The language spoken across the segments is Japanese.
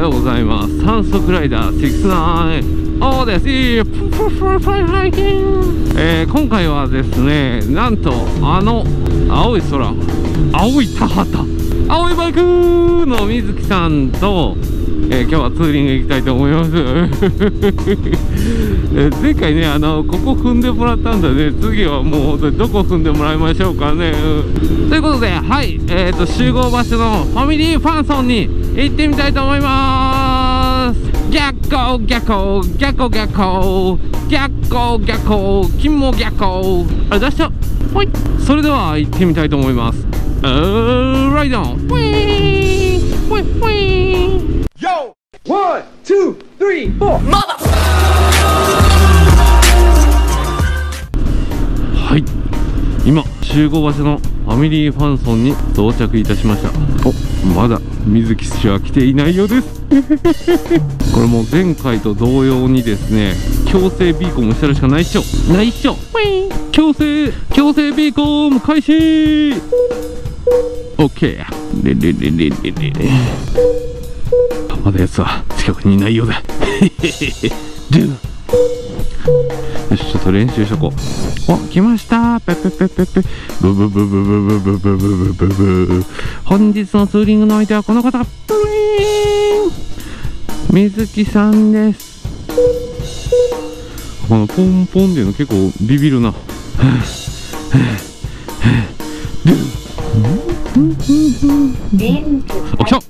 ようございます。三速ライダー69おーです。今回はですね、なんと青い空、青い田畑、青いバイクの水木さんと、今日はツーリング行きたいと思います。前回ね、ここ踏んでもらったんだね。次はもう本当にどこ踏んでもらいましょうかね。ということで、はい、集合場所のファミリーファンソンに行ってみたいと思います。逆光逆光逆光逆光逆光逆光金も逆光あれ出した。はい、それでは行ってみたいと思います。ライドンウィーンウィーンウィーン Yo! 1, 2, 3, 4! はい、今集合場所のファミリーファンソンに到着いたしました。お、まだ水木氏は来ていないようです。これも前回と同様にですね、強制ビーコンもしたらしかないっしょ。ないっしょ。強制ビーコン開始。オッケー。まだやつは近くにいないようだ。よし、ちょっと練習しとこう。お、来ました。ペペペペペブブブブブブブブブブブブ。本日のツーリングの相手はこの方、プリーン水木さんです。このポンポンっていうの結構ビビるな。あ、来た。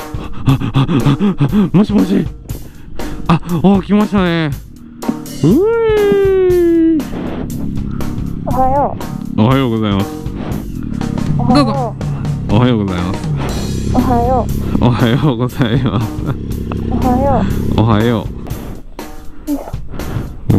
もしもし。あ、来ましたね。 おはよう。おはようございます。どうぞ。おはようございます。 おはよう。おはようございます。 おはよう。おはよう。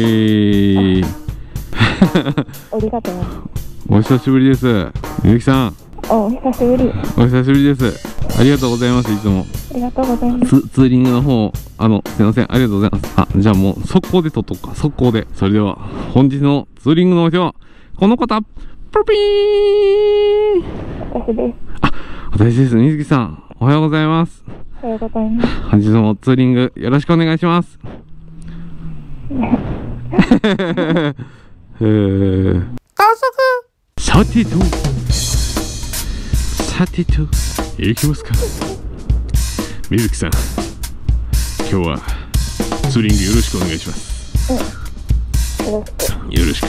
ありがとう。 お久しぶりです。みゆきさん。 お久しぶり。 お久しぶりです。ありがとうございます。いつも。 ありがとうございます。 ツーリングの方、すいません。ありがとうございます。あ、じゃあもう、速攻で撮っとくか。速攻で。それでは、本日のツーリングのお人は、この方、プピーン私です。 あ、私です。水木さん。おはようございます。 おはようございます。 本日もツーリング、よろしくお願いします。高速32行きますか。水木さん、今日はツーリングよろしくお願いします。 よろしく。 よろしく。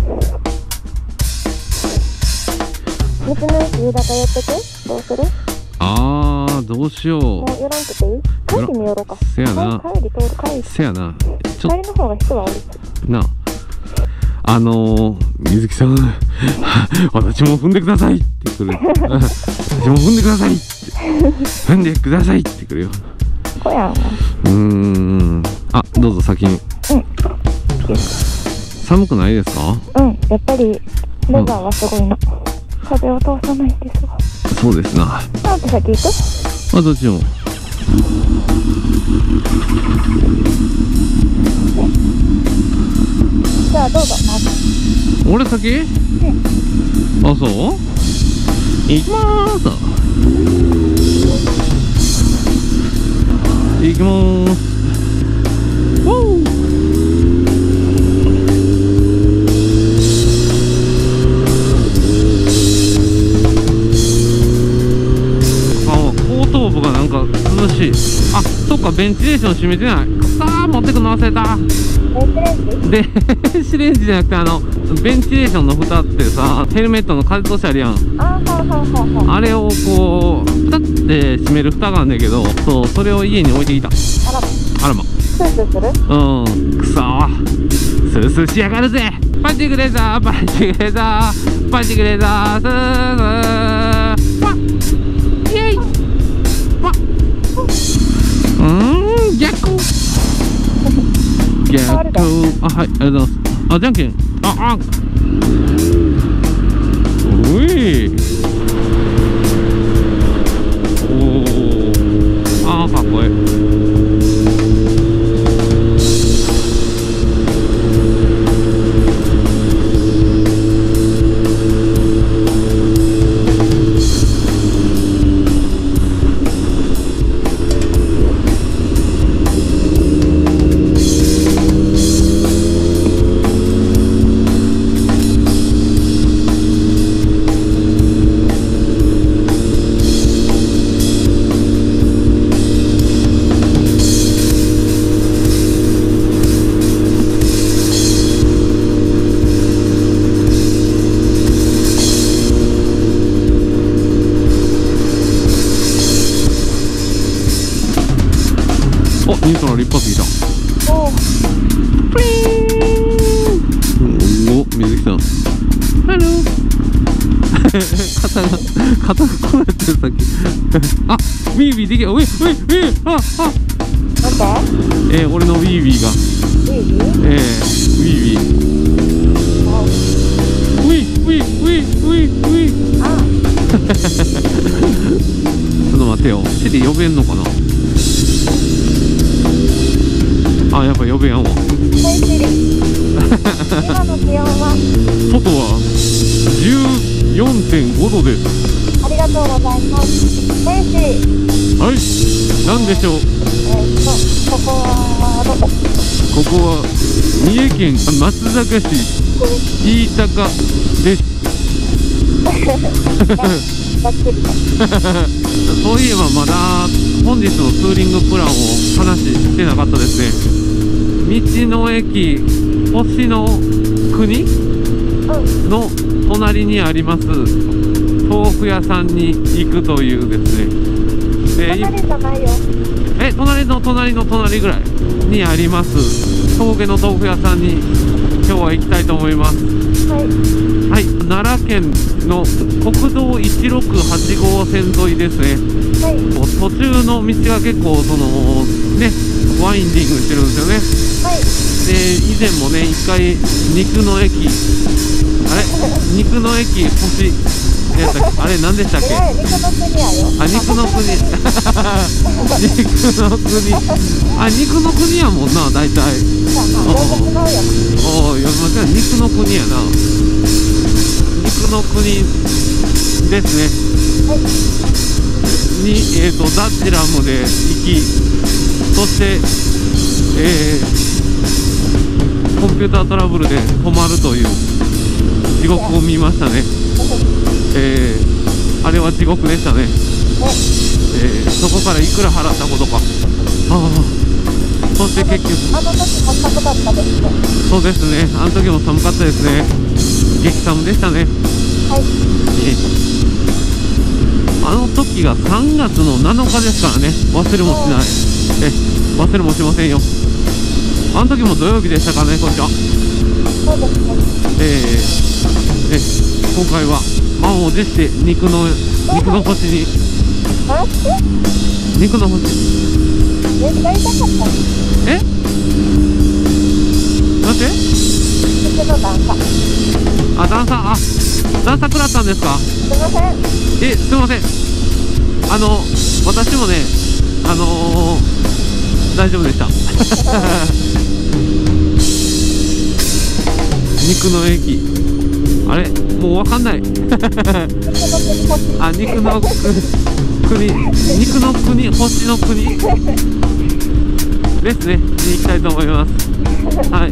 道の駅夕方やっててどうする？ どうしよう。 もう寄らんくていい？帰りに寄ろうか。 せやな。 帰り通る帰り。 せやな。 帰りの方が人は多い。 なあ。水木さん、私も踏んでくださいってくる。私も踏んでくださいって。踏んでくださいってくるよ。 こやん。 あ、どうぞ先に。寒くないですか？ やっぱりレバーはすごいな。風を通さないんですわ。 そうですな。 なんて先行く？ どっちも。 じゃあどうぞ。まず。 俺先？あ、そう？行きまーす。行きまーす。後頭部がなんか涼しい。あ、そっか、ベンチレーション閉めてない。さあ、持ってくの忘れた。電子レンジじゃなくてベンチレーションの蓋ってさ、ヘルメットの風通しあるやん。あれをこうピタッて閉める蓋があるんだけど、そう、それを家に置いてきた。あらま。 スースーする？ くそー、スースーしやがるぜ。パンチグレーザーパンチグレーザーパンチグレーザースースーわっイエイわっ逆光逆光。あ、はい、ありがとうございます。あ、じゃんけん。おい。かっこいい。 お、ニュートラル一発いた。 おう。 プリーン。お、水木さん。ハロー。肩がこうやってるさっき。あ、ウィービーできる。ウィー、あ、 なんで俺のウィービーが。 いいウィービー。ウィー。 あちょっと待ってよ。シリ呼べんのかな。あ、やっぱ呼べやんわ。 はい、シリ。今の気温は外は14.5度です。 ありがとうございます。はい、シリ。 はい、なんでしょう。 ここはどこ？ ここは三重県松阪市飯高です。 ざっくりと。 そういえばまだ本日のツーリングプランを話してなかったですね。道の駅星の国の隣にあります豆腐屋さんに行くというですね。 離れじゃないよ。 隣の隣の隣ぐらいにあります峠の豆腐屋さんに今日は行きたいと思います。 はい。 はい、奈良県の国道168号線沿いですね。 はい。 途中の道が結構ねワインディングしてるんですよね。 はい。 で以前もね一回肉の駅肉の駅星やったっけ、あれ何でしたっけ。 肉の国やよ。 あ、肉の国肉の国、あ、肉の国やもんな大体。おお、いや間違いない、肉の国やな。肉の国ですね。 はい。 にダッチラムで行き、そしてコンピュータートラブルで止まるという地獄を見ましたね。あれは地獄でしたね。そこからいくら払ったことか。そして結局あの時も寒かったですね。 そうですね、あの時も寒かったですね。激寒でしたね。 はい。 あの時が3月の7日ですからね。忘れもしない。忘れもしませんよ。あの時も土曜日でしたからね。こんにちは。 そうですね。 今回は満を持して肉の星に肉の星。 絶対痛かった。 なんて？ 肉の段差。 あ、段差食らったんですか？ すいません。 すいません。私もね大丈夫でした。肉の駅、あれもうわかんない。あ、肉の国星の国ですねに行きたいと思います。はい。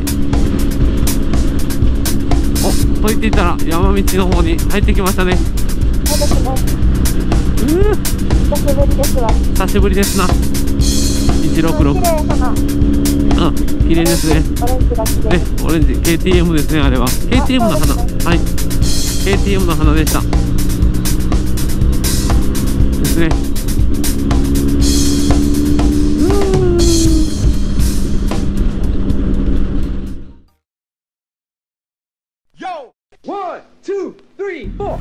と言っていたら山道の方に入ってきましたね。 そうですね。久しぶりですわ。 久しぶりですな。166。 綺麗花。 綺麗ですね。 オレンジが綺麗。 ね、オレンジ KTM ですね。あれは KTM の花。はい、KTM の花でしたですね。 Yo! 1, 2, 3, 4.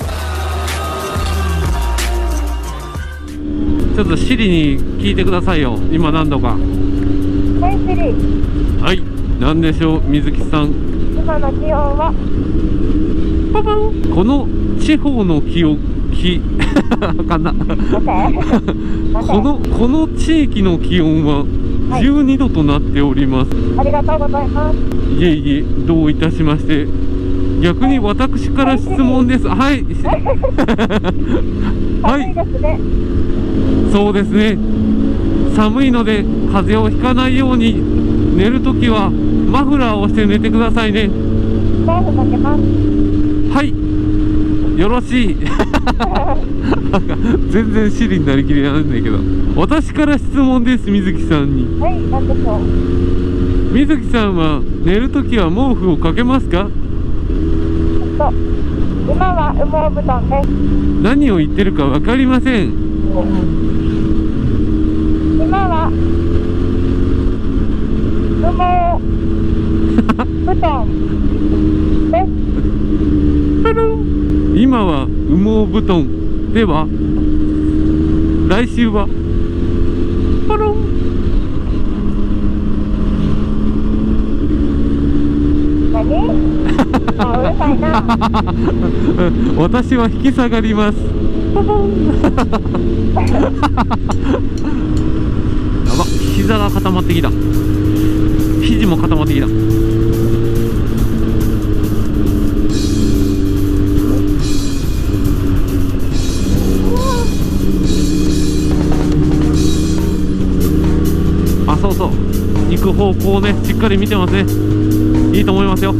ちょっとシリに聞いてくださいよ。今何度か。 はい、シリ。 はい、何でしょう、水木さん。 今の気温はパパン。この地方のあかんな。この地域の気温は12度となっております。 ありがとうございます。 いえいえ、どういたしまして。逆に私から質問です。はい。 寒いですね。 そうですね。寒いので風邪をひかないように寝るときはマフラーをして寝てくださいね。 毛布かけます。 はい、よろしい。全然シリになりきりなんだけど、私から質問です。水木さんに。 はい、なんでしょう。 水木さんは寝るときは毛布をかけますか？ 今は羽毛布団です。 何を言ってるか分かりません。 今は今は羽毛布団では、来週はポロン。 何？あ、うるさいな。 私は引き下がります。ポポン。やば、膝が固まってきた。肘も固まってきた。あ、そうそう、行く方向をね、しっかり見てますね。いいと思いますよ。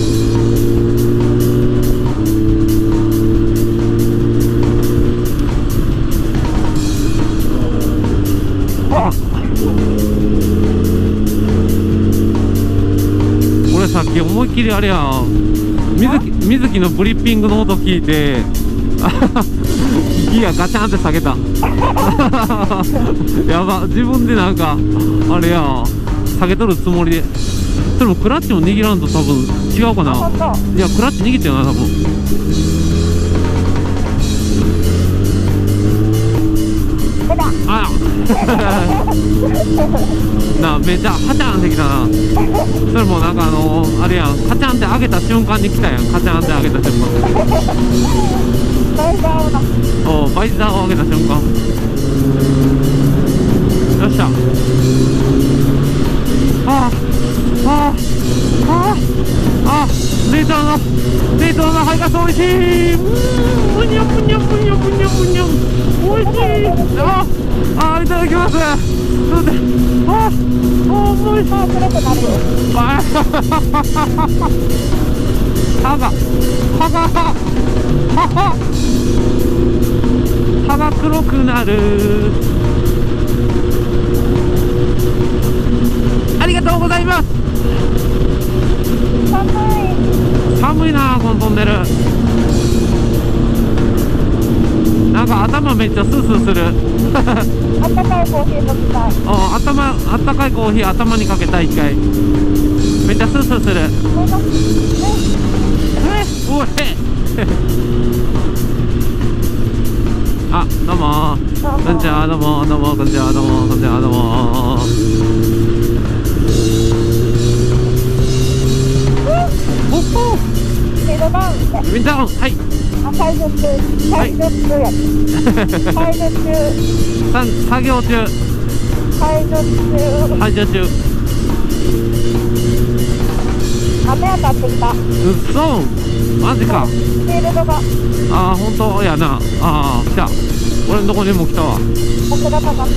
あ、俺さっき思いっきりあれや水木のブリッピングの音聞いてギアガチャンって下げたやば、自分でなんかあれや下げとるつもりで。それもクラッチも握らんと多分違うかな。いや、クラッチ握ってるな多分。あなあ、めっちゃハチャンってきたな。それもなんかあれやん、カチャンって上げた瞬間に来たやん。カチャンって上げた瞬間おう、バイザーを上げた瞬間。よっしゃ。ああああ、冷凍の肺がおいしい。むにゃむにゃむにゃむにゃむにゃ、おいしい。あ、いただきます。そうで、おいしい。歯が黒くなる。ありがとうございます。寒いな、このトンネル。なんか頭めっちゃスースーするあったかいコーヒー飲みたい。 あったかいコーヒー頭にかけたい。一回めっちゃスースーする。おいあ、どうもこんにちは。どうもどうもこんにちは。どうもこんにちは。どうもみんな、はい。 解除中や。解除中。 作業中。解除中。 雨当たってきた。 うっそ、マジか。 フィールドが。 ああ、本当やな。ああ、来た。俺のとこにも来たわ。 桜かな。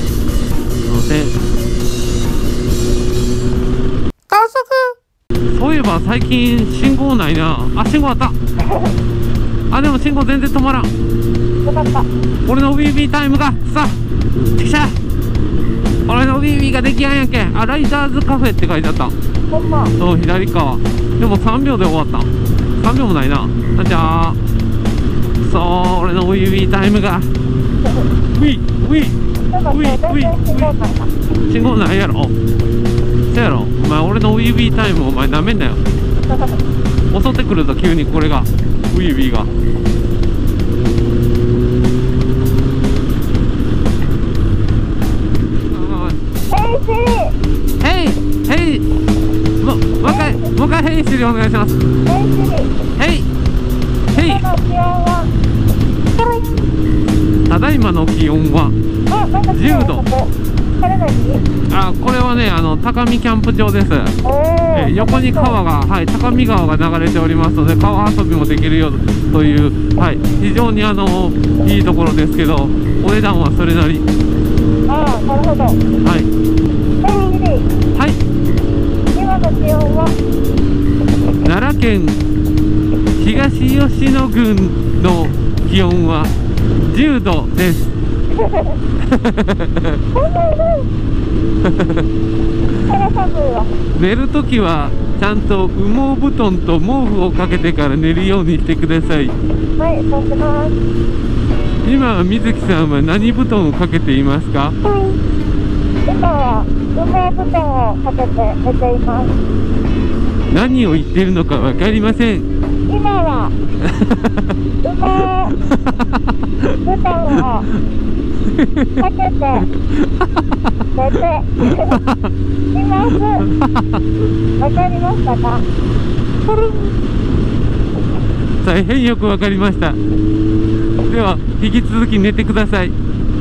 高速。そういえば最近信号ないな。あ、信号あった。あ、でも信号全然止まらん。 よかった。 俺の BB タイムがさ、てきた。俺の BB ができやんやんけ。あ、ライダーズカフェって書いてあった。 ほんま。 そう、左側。でも3秒で終わった。3秒もないな。じゃあ、そう、俺の BB タイムが。ウィウィウィ。信号ないやろ。そやろ。お前、俺の BB タイムお前なめんなよ。襲ってくるぞ、急にこれが。ウィービーが。ヘイヘイ、もう一回ヘイシリお願いします。ヘイヘイ。ただいまの気温は10度。あ、これはね、高見キャンプ場です。横に川が、はい、高見川が流れておりますので、川遊びもできるよという、はい、非常にいいところですけど、お値段はそれなり。 ああ、なるほど。 はい。はい。 今の気温は奈良県東吉野郡の気温は10度です。寝るときはちゃんと羽毛布団と毛布をかけてから寝るようにしてください。 はい、そうします。 今水木さんは何布団をかけていますか？ 今は羽毛布団をかけて寝ています。 何を言っているのか分かりません。 今はボタンをかけて寝ています。わかりましたか？ 大変よくわかりました。では引き続き寝てください。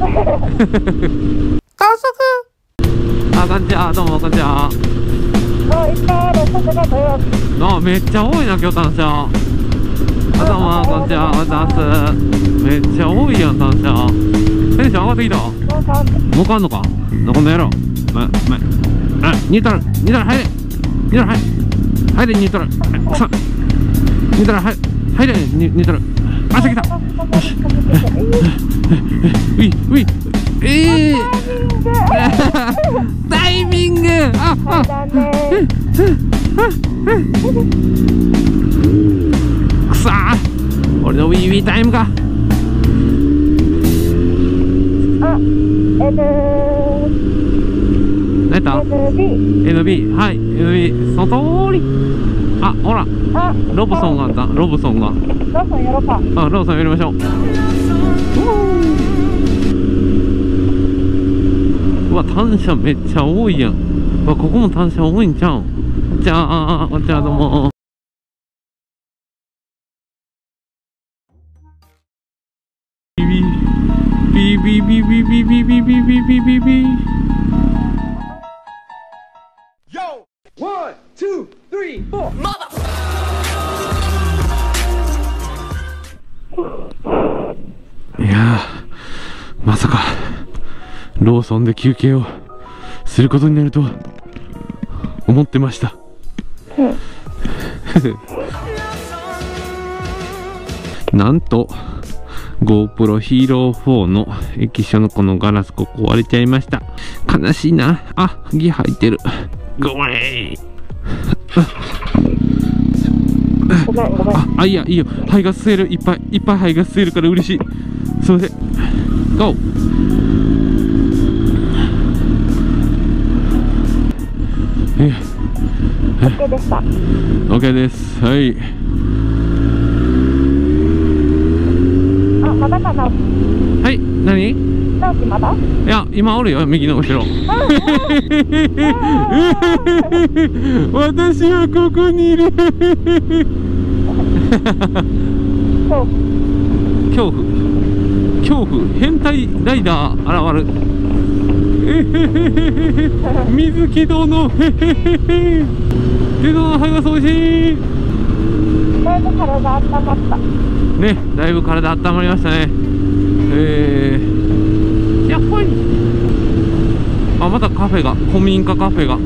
高速。あ、こんにちは。どうもこんにちは。 いっぱいある。さすが土曜日。 あ、めっちゃ多いな今日単車。あ、どうもこんにちは。おはようございます。めっちゃ多いやん単車。テンション上がってきた。もうかんのか。この野郎。あ、ニュートラル入れ。ニュートラル入れニュートラル。さ、ニュートラル入れニュートラル。あ、来た。よし。ウィ。タイミング。くさー。俺のウィータイムか。何やった NB。 はい NB その通り。あ、ほらロブソンがあった。ロブソンやろうか。あ、ロブソンやりましょう。うわ、単車めっちゃ多いやん。うわ、ここも単車多いんちゃうん。じゃあどうも。 Yo! 1, 2, 3, 4. いやー、まさかローソンで休憩をすることになるとは思ってました。なんと GoPro Hero 4の液晶のこのガラスここ割れちゃいました。悲しいな。あ、ギ入ってる。ごめん。 ごめん。 あ、いいよ。排ガス吸える。いっぱい排ガス吸えるから嬉しい。すいません。ゴー。 OK でした。 OK です。はい。 あ、まだかな。 はい、何？ 直樹まだ？ いや、今おるよ、右の後ろ。私はここにいる。恐怖、変態ライダー現る。水木殿。けど、はいがそうしい。 だいぶ体温まった。 ね、だいぶ体温まりましたね。やっぱり。あ、またカフェが、古民家カフェが。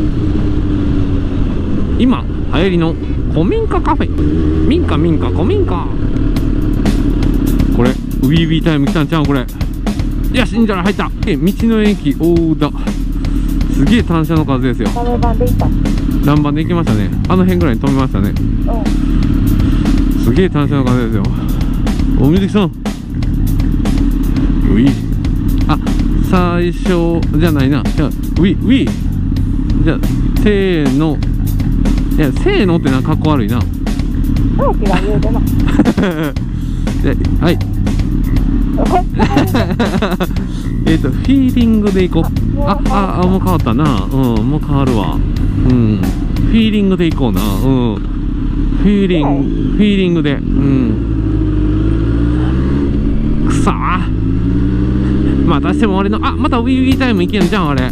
今流行りの古民家カフェ。民家古民家。これウィービータイム来たんちゃうこれ。よし、いいんじゃない。入った。道の駅大田。すげえ単車の数ですよ。 ランバンで行った。 ランバンで行きましたね。あの辺ぐらいに止めましたね。すげえ単車の数ですよ。お、水木さん。ウィー。あ、最初じゃないな。じゃあウィじゃあせーの。いや、せーのってな、かっこ悪いな。 直樹が言うでな。 はい。フィーリングでいこう。もう変わったな。もう変わるわ。フィーリングでいこうな。フィーリングで。くさー。またしても俺の、またウィータイムいけんじゃん、あれ。ウ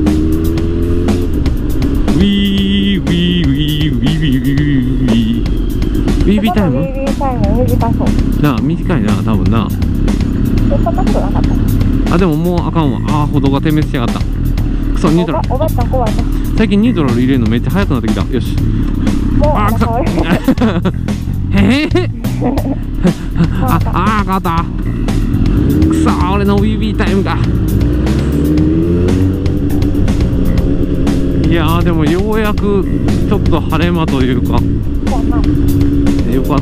ィータイム短そうなあ、短いな、多分な。 そんなことなかった。 でももうあかんわ。歩道が点滅しやがった。くそ、ニュートラル。 おばあちゃん怖いな。 最近ニュートラル入れるのめっちゃ早くなってきた。よし。くそ。へへ。変わった。くそ、俺のウィービータイムが。いやー、でもようやくちょっと晴れ間というかよかった。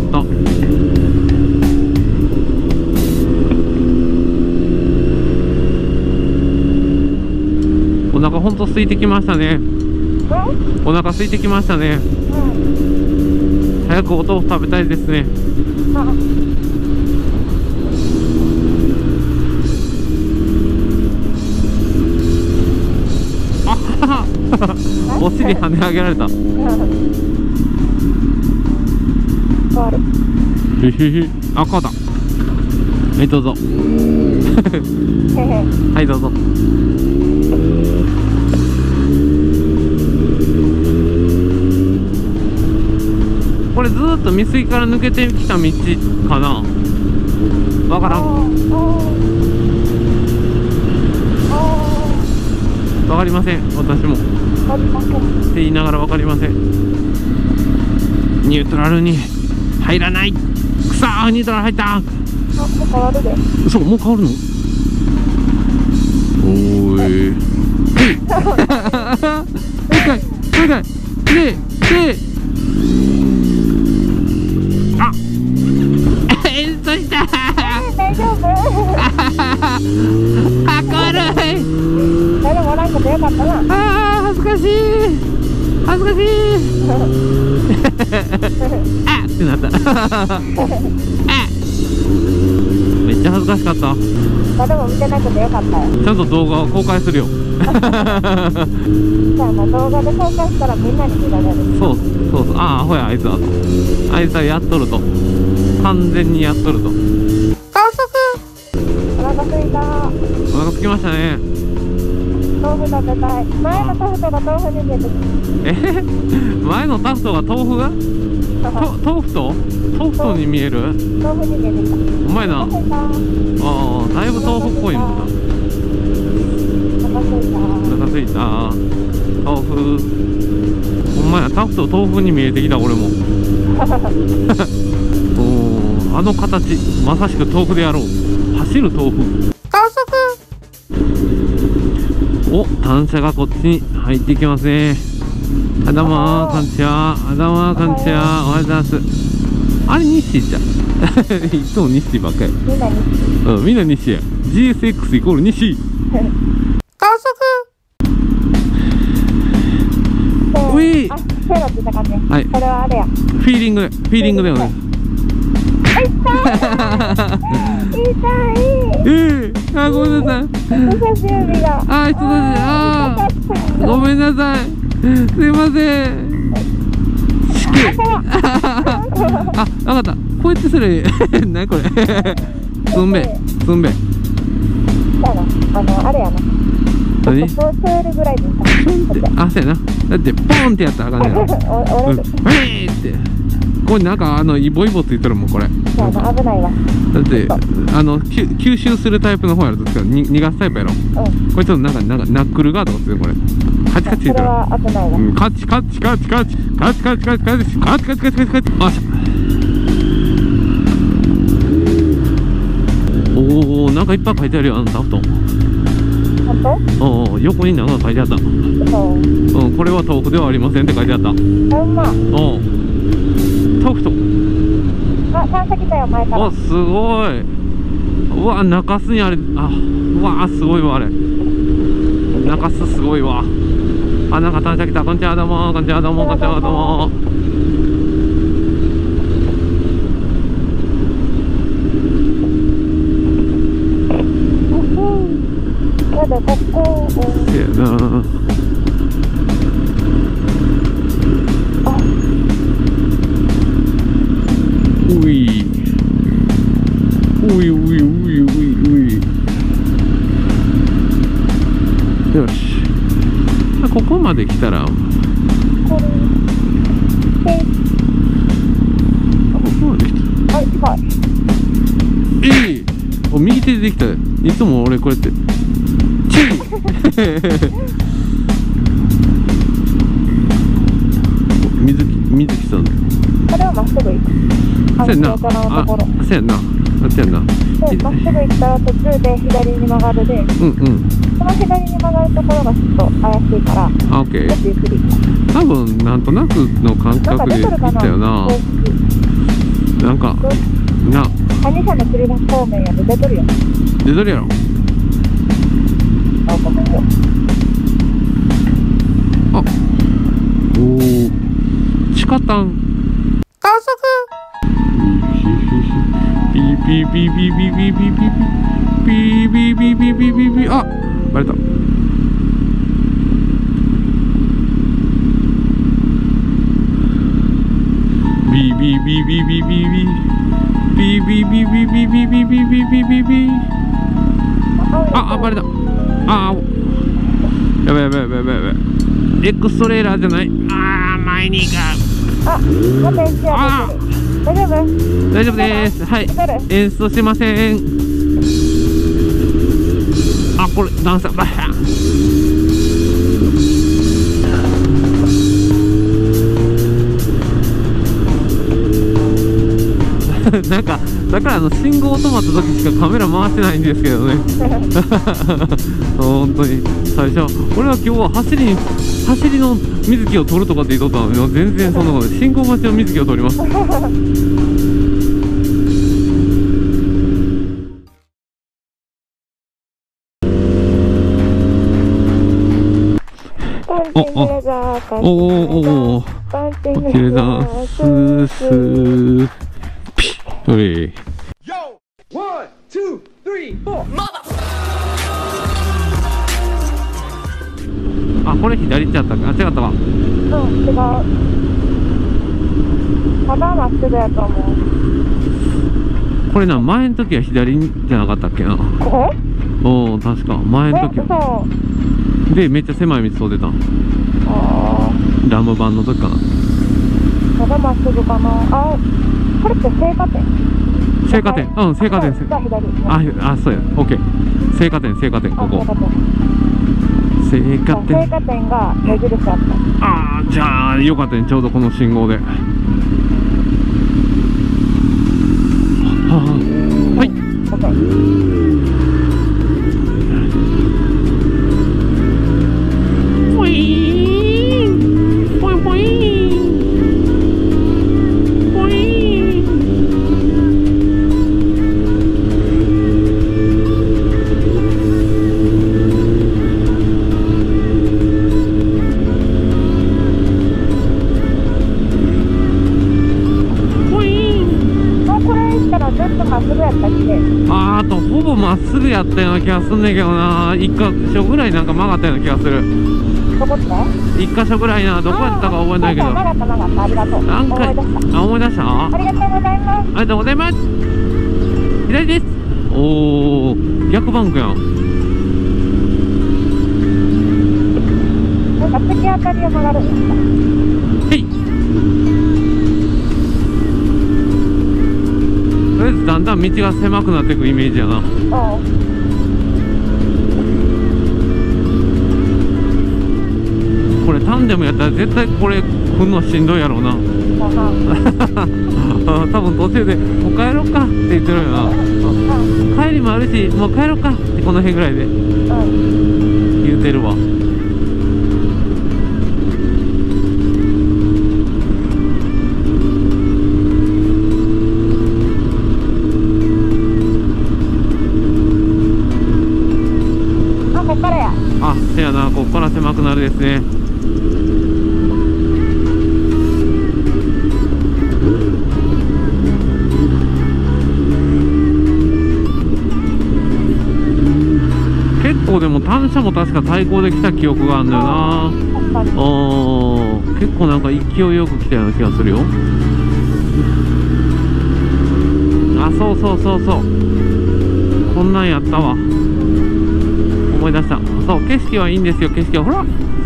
お腹ほんと空いてきましたね。お腹空いてきましたね。 早くお豆腐食べたいですね。あははお尻跳ね上げられた。ひひひ、あ、こうだ。はいどうぞ。はいどうぞ。これずーっと未遂から抜けてきた道かな。わからん。わかりません。私もって言いながらわかりません。ニュートラルに入らない。くそー、ニュートラル入った。 もう変わるで。 そう、もう変わるの。おーい。もう一回、もう一回。で、あ演奏した。 大丈夫？ あ、軽い。 誰もおらんくてよかったな。 あー、恥ずかしい。恥ずかしい。あってなった。あ、めっちゃ恥ずかしかった。 誰も見てなくてよかったよ。 ちゃんと動画を公開するよ。 じゃあ動画で公開したらみんなに見られる。 そうそうそう。ああ、ほや、あいつはやっとると。完全にやっとると。高速。 お腹すいた。 お腹すきましたね。 豆腐食べたい。前のタフトが豆腐に見えてきた。 前のタフトが豆腐が豆腐とに見える。 豆腐に見えてきた。 お前な。ああ、だいぶ豆腐っぽいんだ。 お腹すいた。 お腹すいた。豆腐。お前タフト豆腐に見えてきた。俺も。お、あの形まさしく豆腐でやろう。走る豆腐。高速。お、単車がこっちに入っていきますね。あだまー、こんにちは。あだまー、こんにちは。おはようございます。あれ西じゃん。いつも西ばっかり。 みんなに。 うん、みんな西や。GSX イコール西。高速。ウィー。 あ、セロって言った感じ。 はい。 これはあれや。 フィーリングだよね。 痛い。 あ、ごめんなさい。 人差し指が。 あ、ごめんなさい。すいません。あ、わかった。こうやってする。なにこれ。すんべ。 あれやな。 何？ そうールぐらいでさ。 あ、そうやな。だってポンってやったらあかんねやろ。 折れる。 って。これなんかイボイボついてるもんこれ。 そうやな、危ないわ。 だって吸収するタイプの方やろ。どっちか逃がすタイプやろ。これちょっとなんかナックルガードがついてるこれ。カチカチついてる。 それは危ないわ。 カチ。あしゃ。おお、なんかいっぱい書いてあるよ、タフト。 本お、横になんか書いてあった。 当？そう。 これは豆腐ではありませんって書いてあった。 ほんま。 豆腐と。 あ、探査来たよ、前から。 お、すごい。うわ、中洲にあれ、あ、うわ、すごいわ、あれ。中洲すごいわ。あ、なんか単車来た。こんにちは、どうも。こんにちは、どうも。こんにちは、どうも。 やだ、ここ。 せやな。うい。よし。ここまで来たら。こここまで来た。 はい、はい。 お、右手でできた。いつも俺こうやって。チュイ。水木さん。 これはまっすぐ行く。 せやんな。 あ、 せやんな。せやんな。 で、まっすぐ行ったら途中で左に曲がるで。その左に曲がるところがちょっと怪しいから。 あ、オッケー。 ちょっとゆっくり。 多分なんとなくの感覚で行ったよな。なんかな。 谷車の釣りの方面やで出とるよ。 出とるやろ。 あ、ごめんよ。 あ、おお。地下タン。高ピーピーピーピーピーピーピーピーピーピーピーピーピーピーピー、あ、バレた。ビービービービービービービービービービービービービービービービービー、あ、バレた。あ、やべやべやべやべやべ。エクストレーラーじゃない。あー、前に行か。 あ、待って、 あー、 大丈夫？ 大丈夫です。はい、演出しません。あ、これ段差、バッなんかだから信号止まった時しかカメラ回してないんですけどね本当に最初俺は今日は走りの水木を取るとかって言っとったのに、全然そんなことない。信号待ちの水木を取りますおキレザースースーピッ、おい Yo! 1, 2, 3, 4. あ、これ左行っちゃったか。あ、違ったわ。 うん、違う。ただまっすぐやと思う。 これな、前の時は左じゃなかったっけな。 ここ？ うん、確か前の時はそうでめっちゃ狭い道通ってた。 あラム版の時かな。 ー、ただまっすぐかな。あ、これって青果店？ 青果店、うん、青果店。 じゃあ左。 あ、そうや、オッケー。青果店、ここ。 青果店。 青果店。 青果店が目印あった。 ああ、じゃあ、よかったね、ちょうどこの信号で。はい。 オッケー。 ポイーン、ポイポイーン、ポイーン。 まっすぐやったっけ？ あとほぼまっすぐやったような気がすんねんけどな。一箇所ぐらいなんか曲がったような気がする。 どこって？ 一箇所ぐらいな、どこやったか覚えないけど。 曲がった、ありがとう。 何回、思い出した。 ありがとうございます。 ありがとうございます。左です。おお、逆バンクやん。 なんか突き当たりを曲がるんですか？ へい。とりあえずだんだん道が狭くなっていくイメージやな。これタンデムやったら絶対これ来んのしんどいやろうな。多分途中で「もう帰ろうか」って言ってるよな。帰りもあるしもう帰ろうかってこの辺ぐらいで言うてるわ。あ、せやな、ここから狭くなるですね。結構でも単車も確か対向で来た記憶があるんだよな。結構なんか勢いよく来たような気がするよ。あ、そうそうそうそう、こんなんやったわ。思い出した。そう、景色はいいんですよ。景色はほら、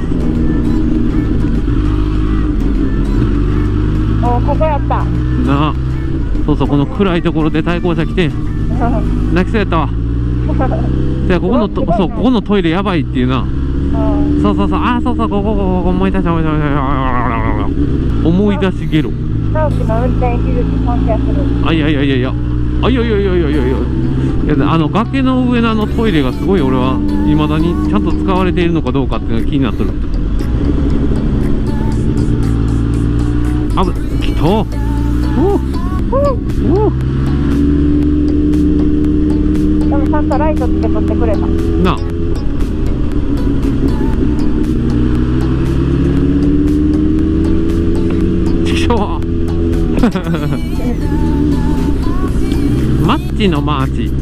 ここやったなあ、そうそう、この暗いところで対向車来て泣きそうやったわ。じゃあここのそう、ここのトイレやばいっていうな。そうそうそう、あ、そうそう、ここ思い出した、思い出しゲロ。 直樹の運転技術尊敬する。 あ、いや、崖の上のトイレがすごい、俺は未だにちゃんと使われているのかどうかっていうのが気になってる。あぶ、来た。 でもちゃんとライトつけとってくれたなあ。ちくしょうチのマーチ。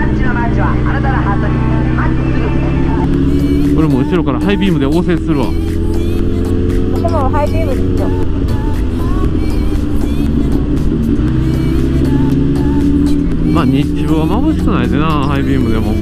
俺も後ろからハイビームで応戦するわ。 私もハイビームですよ。 まあ日中は眩しくないでな、ハイビームでも。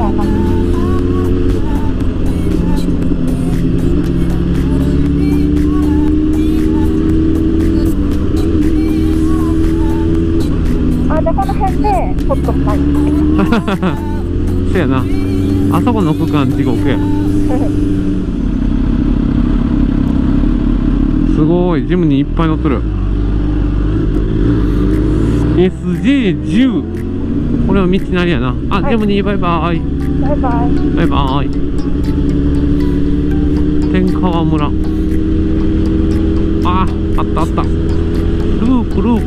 あ、じゃあこの辺で撮っときたい。 せやな、あそこの区間地獄や。すごい、ジムにいっぱい乗っとる。 SJ10、 これは道なりやな。あ、ジムにバイバイ。 バイバイ。 バイバイ。天川村。あったあった。ループループ。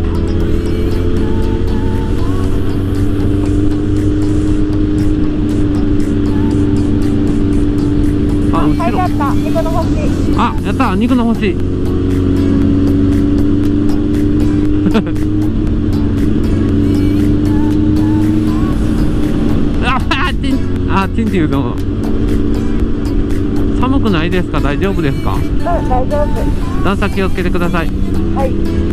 あ、後ろ。 やった、肉の星。 あ、やった、肉の星。チンって言うと寒くないですか？大丈夫ですか？ うん、大丈夫。 段差気をつけてください。 はい。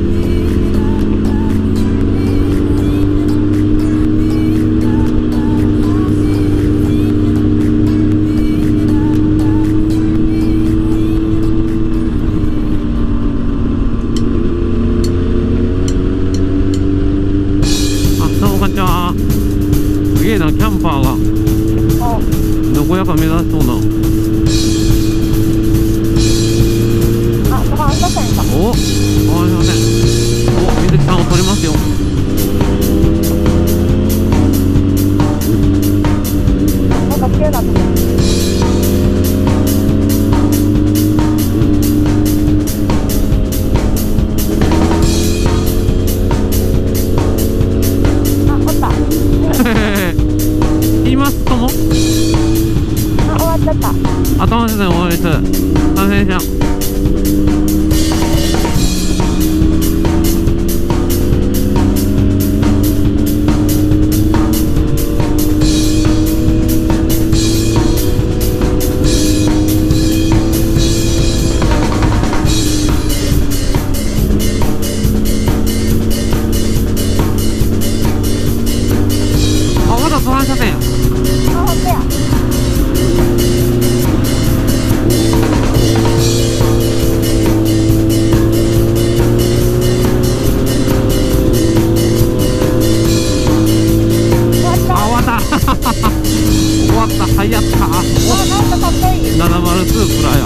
あ、どうもこんにちは。すげえな、キャンパーがどこやか目指しそうな。 あ、ご飯出せんか。 お、わかりません。お、水木さんを取りますよ。 なんか急なとこ。あ、おった。 いますとも。 あ、終わっちゃった。 頭先生終わりです。大変でした。あ、まだ登山車線や。 あ、ほんとや。 あ、終わった。終わった、早った。 あ、なんかかっこいい。 702プラや。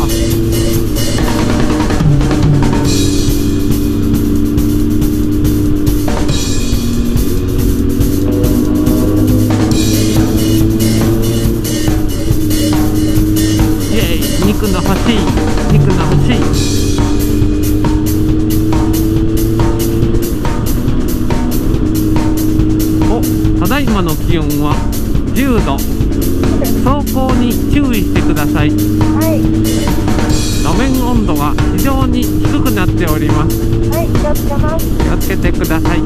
イエーイ、肉の欲しい、肉の欲しい。お、ただいまの気温は10度。走行に注意してください。 はい。 路面温度が非常に低くなっております。 はい、気をつけます。 気をつけてください。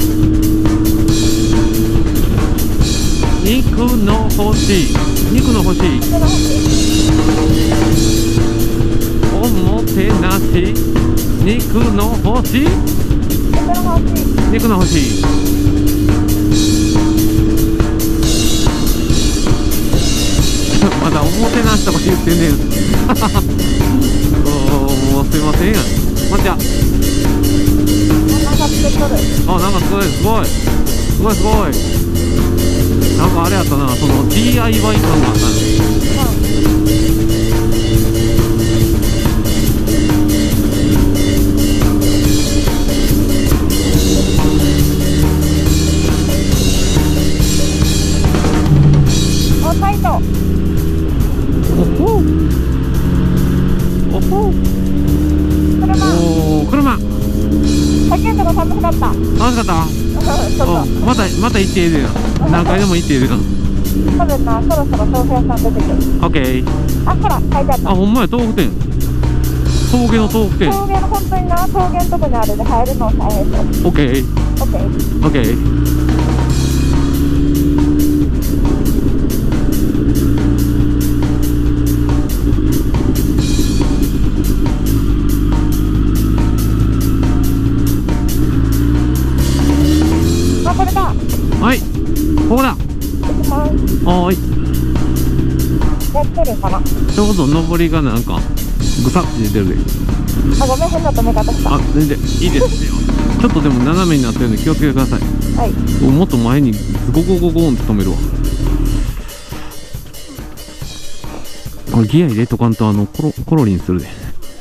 肉の欲しい、肉の欲しい。 肉の星。 おもてなし、肉の欲しい。 肉の星。 肉の欲しい。まだおもてなしとか言ってんねん。もうすいませんや。まっちゃ。 なんかつけとる。 あ、なんかすごいすごいすごいすごい。なんかあれやったな、その DIY 感があったね。 お、タイト。 おほおほ車。 おー、車。 叫んだの寒かった。 楽しかった。 ちょっと。 また行っていいでな。何回でも行っていいでな。 多分な、そろそろ豆腐屋さん出てくる。 オッケー。 あ、ほら、書いてあった。 あ、ほんまや、豆腐店。峠の豆腐店。 峠の本当にな、峠のとこにあるで入るの大変そう。 オッケー。 オッケー。 オッケー。 りかな。 ちょうど上りがなんかぐさって出てるで。 あ、ごめん、変な止め方した。 あ、全然いいですよ。ちょっとでも斜めになってるんで気をつけてください。 はい。 もっと前にゴゴゴゴーンって止めるわ。あ、ギア入れとかんとコロリンするで。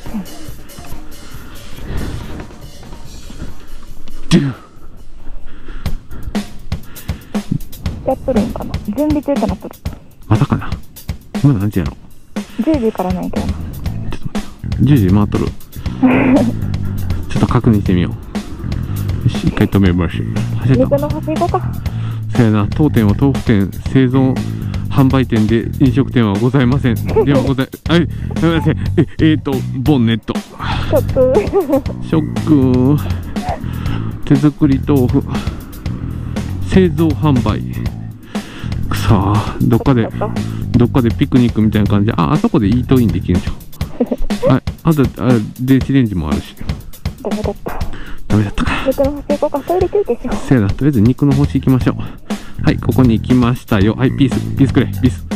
やっとるんかな。準備中ってなっとる。 またかな。今何時やろ。 10時からないけどな。 ちょっと待って。10時回っとる。ちょっと確認してみよう。よし、一回止めましょう。走った。 肉の端行こうか。 そうやな。当店は豆腐店製造販売店で飲食店はございません。ではござい、はい、すみません。ボンネット。 ショック。 ショック。手作り豆腐。製造販売。さあ、どっかでピクニックみたいな感じで、あそこでイートインできるんじゃん。あと、電子レンジもあるし。 ダメだった。 ダメだったか。 肉の端行こうか。トイレ休憩しよう。 せやな、とりあえず肉の星行きましょう。はい、ここに行きましたよ。はい、ピースくれ、ピース。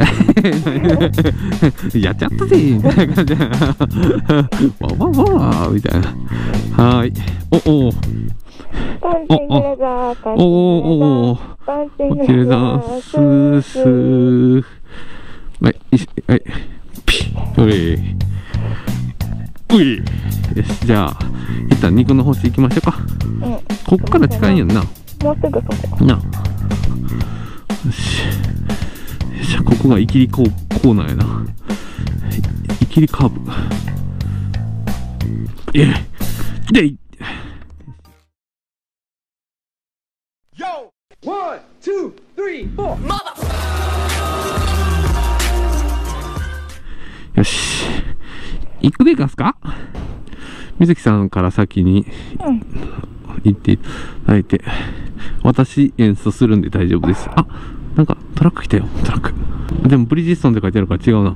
やっちゃったぜみたいな感じで。わわわみたいな。はーい。お。 パンチングレザー、パンチングレザー、 おパンチングキレザレザー、 ー、スー。はい、ピッ、うい。よし、じゃあ、一旦肉の星行きましょうか。 うん。 こっから近いやんな。 もうすぐそこ。 な。よし。よし、ここがイキリコーナーやな。イキリカーブ。でい。 Yo! 1, 2, 3, 4. よし。行くでかすか？水木さんから先に行っていただいて、私演奏するんで大丈夫です。あ、なんかトラック来たよ、トラック。でもブリヂストンって書いてあるから違うな。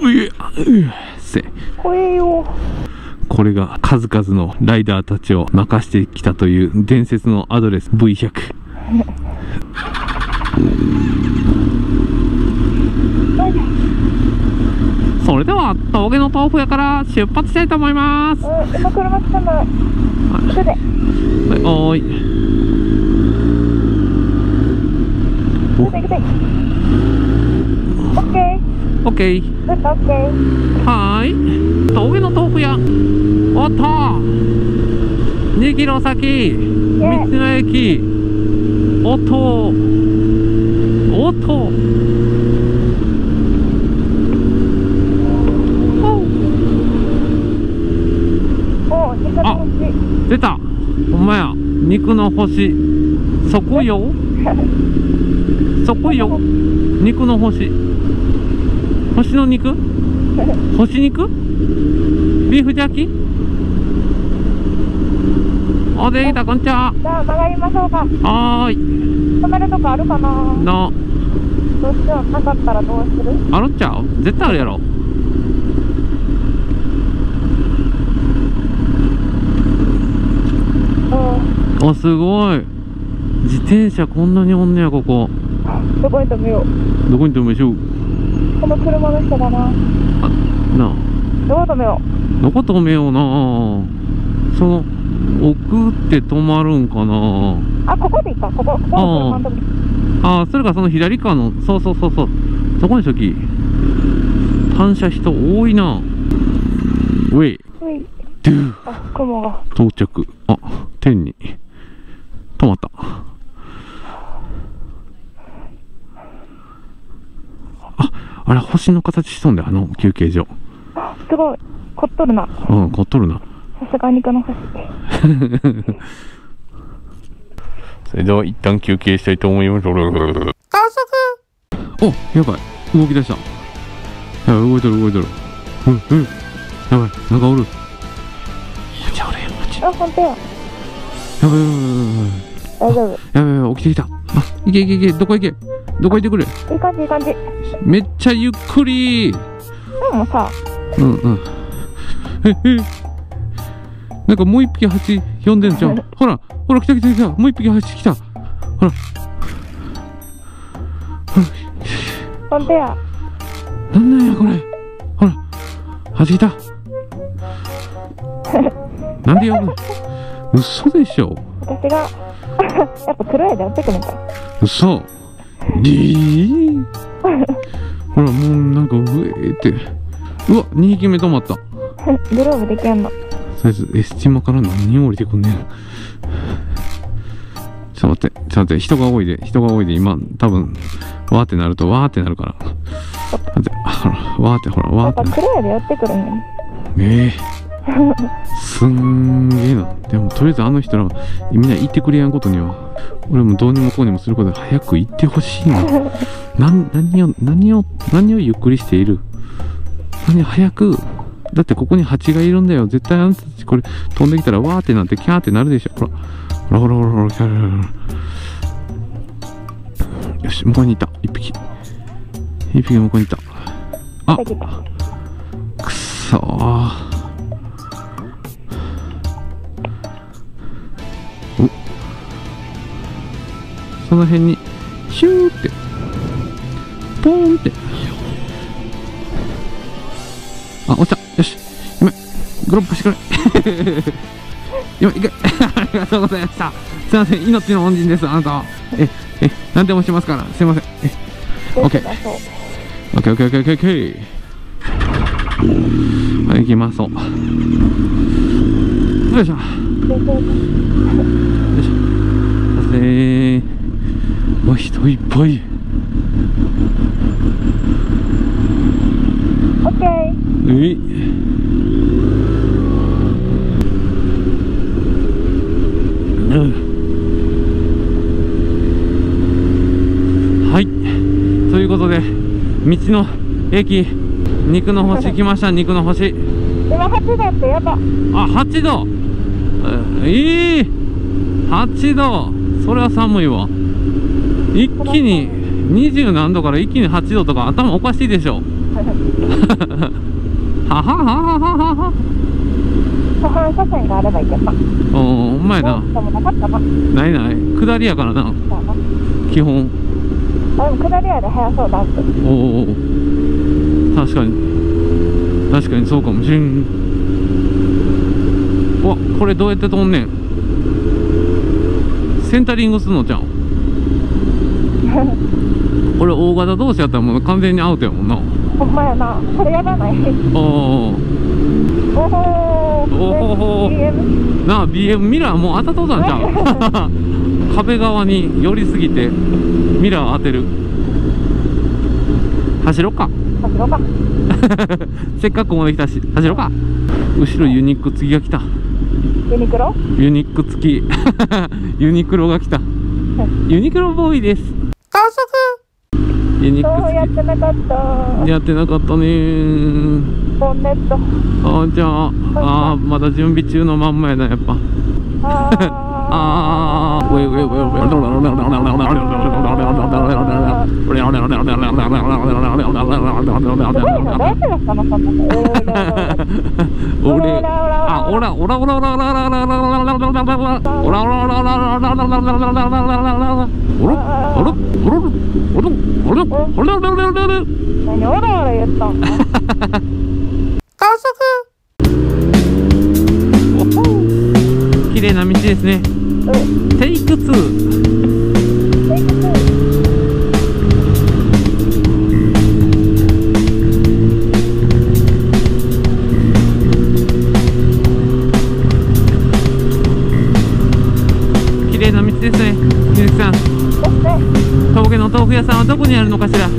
怖えよ。 これが数々のライダーたちを任してきたという伝説のアドレス V100。それでは峠の豆腐屋から出発したいと思います。 今車来たな。行くで。 はい、おーい。 行くで。オッケー。 オッケー。 グッドオッケー。 はーい。峠の豆腐屋。おっと。2キロ先。道の駅。おっと。おっと。あ、出た。ほんまや。肉の星。そこよ。そこよ。肉の星。星の肉？星肉？ビーフジャーキー？あ、できた、こんにちは。 じゃあ曲がりましょうか。 はーい。 止めるとこあるかな？ な。 どうしよう。なかったらどうする？ あるっちゃう？絶対あるやろ。あ、すごい。自転車こんなにおんねや、ここ。 どこに止めよう。 どこに止めましょう。 この車の人だな。 あ、なあ。 どこ止めよう。 どこ止めような。その、奥って止まるんかな。 あ、ここでいいか。ここの車のとこ。 ああ、それがその左側の、そう。そこにしとき。反射人多いな。ウェイ。ドゥー。 あ、雲が。 到着。あ、天に。止まった。あれ、星の形しとんだよ、休憩所。 すごい。凝っとるな。 うん、凝っとるな。 さすが肉の星。 それでは一旦休憩したいと思います。加速。お、やばい。動き出した。やばい、動いとる。やばい、なんかおる。じゃあ俺、 あ、ほんとや。 やばい。 大丈夫。 やばい、起きてきた。あ、いけ。どこ行けくれ。 いい感じ。 めっちゃゆっくり。 もうさ。 なんかもう一匹ハチ呼んでんじゃん。ほら、来た。もう一匹ハチ来た。ほら。 ほんとや。 なんなんやこれ。ほら弾いた。なんで呼ぶ。嘘でしょ。 私がやっぱ黒いで寄ってくるんか。 嘘。ほらもうなんかうえーって。うわ2匹目止まった。 グローブできんの。 とりあえずエスティマから何人降りてくんねん。ちょっと待って、人が多いで今多分わーってなるとわーってなるから。待って、ほらわーってほらわーってやっぱ黒いで寄ってくるんやね。 すんげえな。でもとりあえずあの人らみんな行ってくれやんことには俺もどうにもこうにもすることで早く行ってほしいな。何をゆっくりしている。早く。だってここに蜂がいるんだよ。絶対あんたたちこれ飛んできたらわーってなってキャーってなるでしょ。ほらキャー。よし向こうにいた。一匹向こうにいた。あくっそー。その辺にシューってポーンって落ちた。よし今グロップしてくれ。今行け。ありがとうございました。すいません命の恩人です。あなたは何でもしますからすいません。オッケーはい行きましょう。よいしょわ人いっぱい。 オッケー。 はいということで道の駅肉の星来ました。肉の星今8度ってやば。 あ8度8度それは寒いわ。一気に20何度から一気に8度とか頭おかしいでしょ。は反車線があればいけた。 お前な。ない下りやからな基本。 でも下りやで速そうだって。 確かにそうかもしれん。わこれどうやって飛んねん。センタリングすんのちゃう。これ大型同士やったらもう完全にアウトやもんな。 ほんまやな。これやばない。 なあ BM ミラーもう当たっとったんちゃう。壁側に寄りすぎてミラー当てる。走ろうか。せっかくここまで来たし走ろうか。後ろユニック付きが来た。 ユニクロユニック付きユニクロが来た。ユニクロボーイです。高速ユニック付きやってなかった。 やってなかったねー。 ボンネット。 じゃあまだ準備中のまんまやなやっぱ。 何オラオラ言ったん。 高速。綺麗な道ですね。テイク2。綺麗な道ですね。みずきさん。峠の豆腐屋さんはどこにあるのかしら。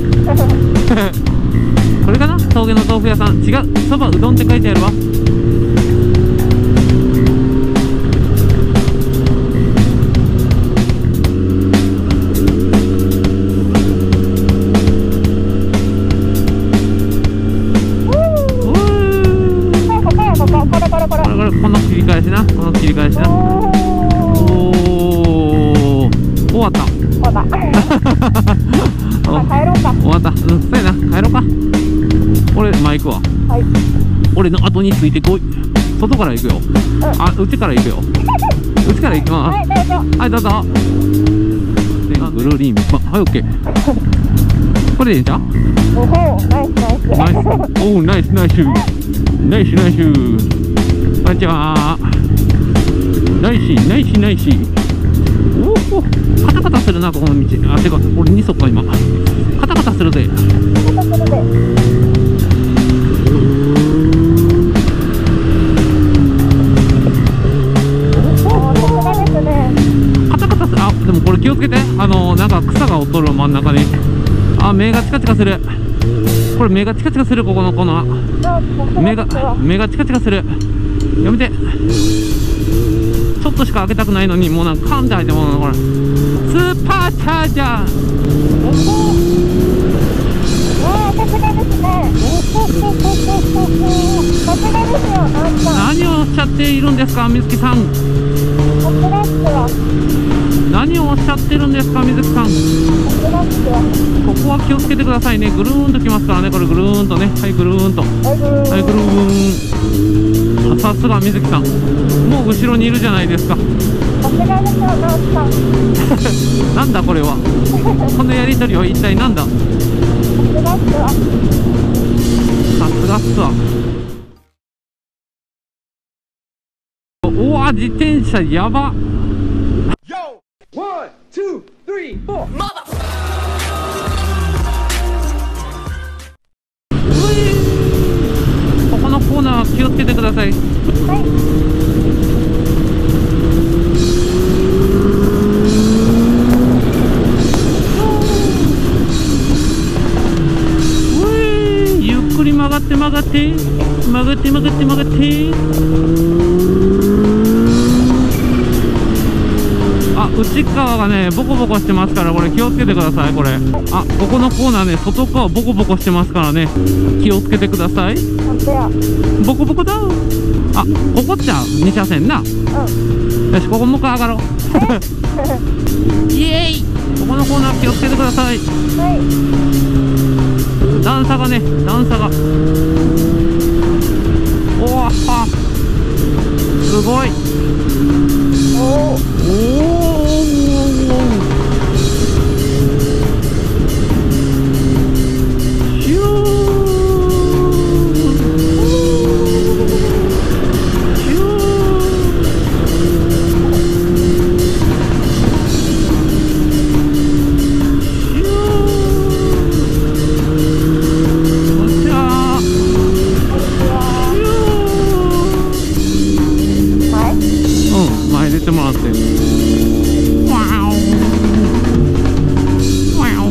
これかな。峠の豆腐屋さん違う。そばうどんって書いてあるわ。この切り返しな。終わった。 帰ろうか。 終わった。そうやな。帰ろうか。俺前行くわ。俺の後についてこい。外から行くよ。内から行くよ。内から行きます。はいどうぞ。ぐるりんぱ。はいオッケー。 これでいいんちゃう？ おほう、ナイスナイス。 ナイス。おお、ナイスナイス。ナイスナイス。こんにちは。ナイスナイスナイス。おお、カタカタするなこの道。あ、てか俺2足か今。カタカタするぜ。 カタカタで。 あ、でもこれ気をつけて。なんか草がおっとる真ん中に。あ、目がチカチカする。これ目がチカチカする。ここの目がチカチカする。やめて。ちょっとしか開けたくないのに、もうなんかカンって開いてもうこれスーパーチャージャー。おほさすがですね。さすがですよ、あんた。 何をおっしゃっているんですか、水木さん。 さすがっすわ。 何をおっしゃってるんですか、水木さん。 さすがっすわ。 ここは気をつけてくださいね。ぐるーんときますからね。これぐるーんとね。はい、ぐるーんと。はい、ぐるーん。さすが水木さん。もう後ろにいるじゃないですか。 さすがですよ、ナオさん。 なんだこれは。このやりとりは一体なんだ。 さすがっすわ。 さすがっすわ。おわ、自転車やば。 Yo! 1, 2, 3, 4. ここのコーナー気をつけてください。 はい。 ゆっくり曲がって曲がって曲がって曲がって曲がって。あ、内側がねボコボコしてますから、これ気をつけてください。これ、あ、ここのコーナーね、外側ボコボコしてますからね、気をつけてください。 本当や。 ボコボコだ。あ、ここっちゃう2車線な。よし、ここ向か上がろう。イエーイ。ここのコーナー気をつけてください。 はい。 段差がね、段差が。おわっは、すごい。 おお。 シューシュー。前出てもらって。わおわお。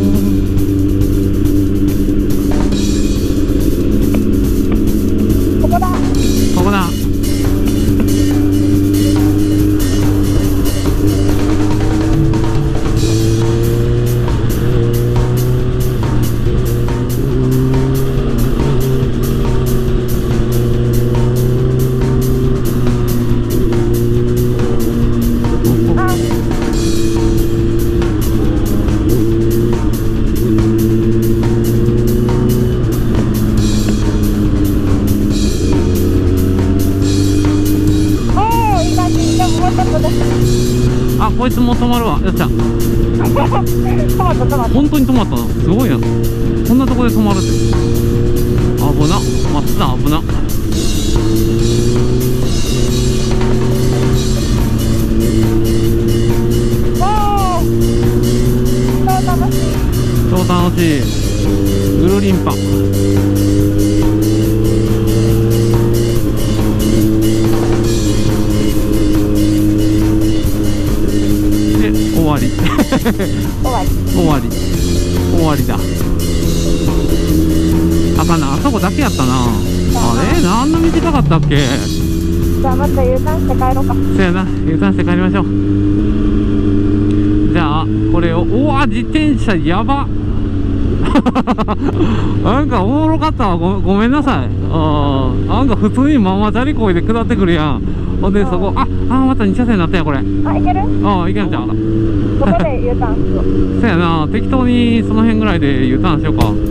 ここだ。 ここだ。あ、こいつもう止まるわ。よっしゃ。 トマトトマト。 本当に止まったな。すごいな。こんなとこで止まるって。危な。まっすぐ危な。 超楽しい。 超楽しい。ぐるりんぱ。終わり。 終わり。 終わり。終わりだ。あかんな、あそこだけやったな。あれ、なんの短かったっけ。 じゃあまた U ターンして帰ろうか。 そうやな、U ターンして帰りましょう。じゃあこれを、おわ、自転車やば。なんかおもろかったわ。ごめんなさい。なんか普通にママチャリこいで下ってくるやん。ほんでそこ、また2車線になったやんこれ。 あ、いける？ いけんじゃん。 ここで U ターンしよう。 そうやな、適当にその辺ぐらいで U ターンしようか。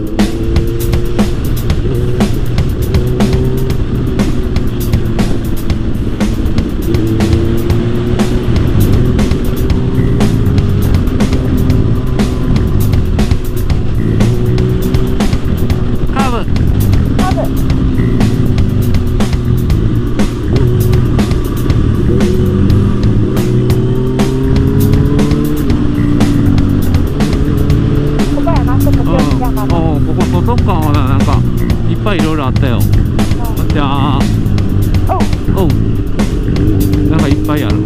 じゃあ、おう、なんかいっぱいある。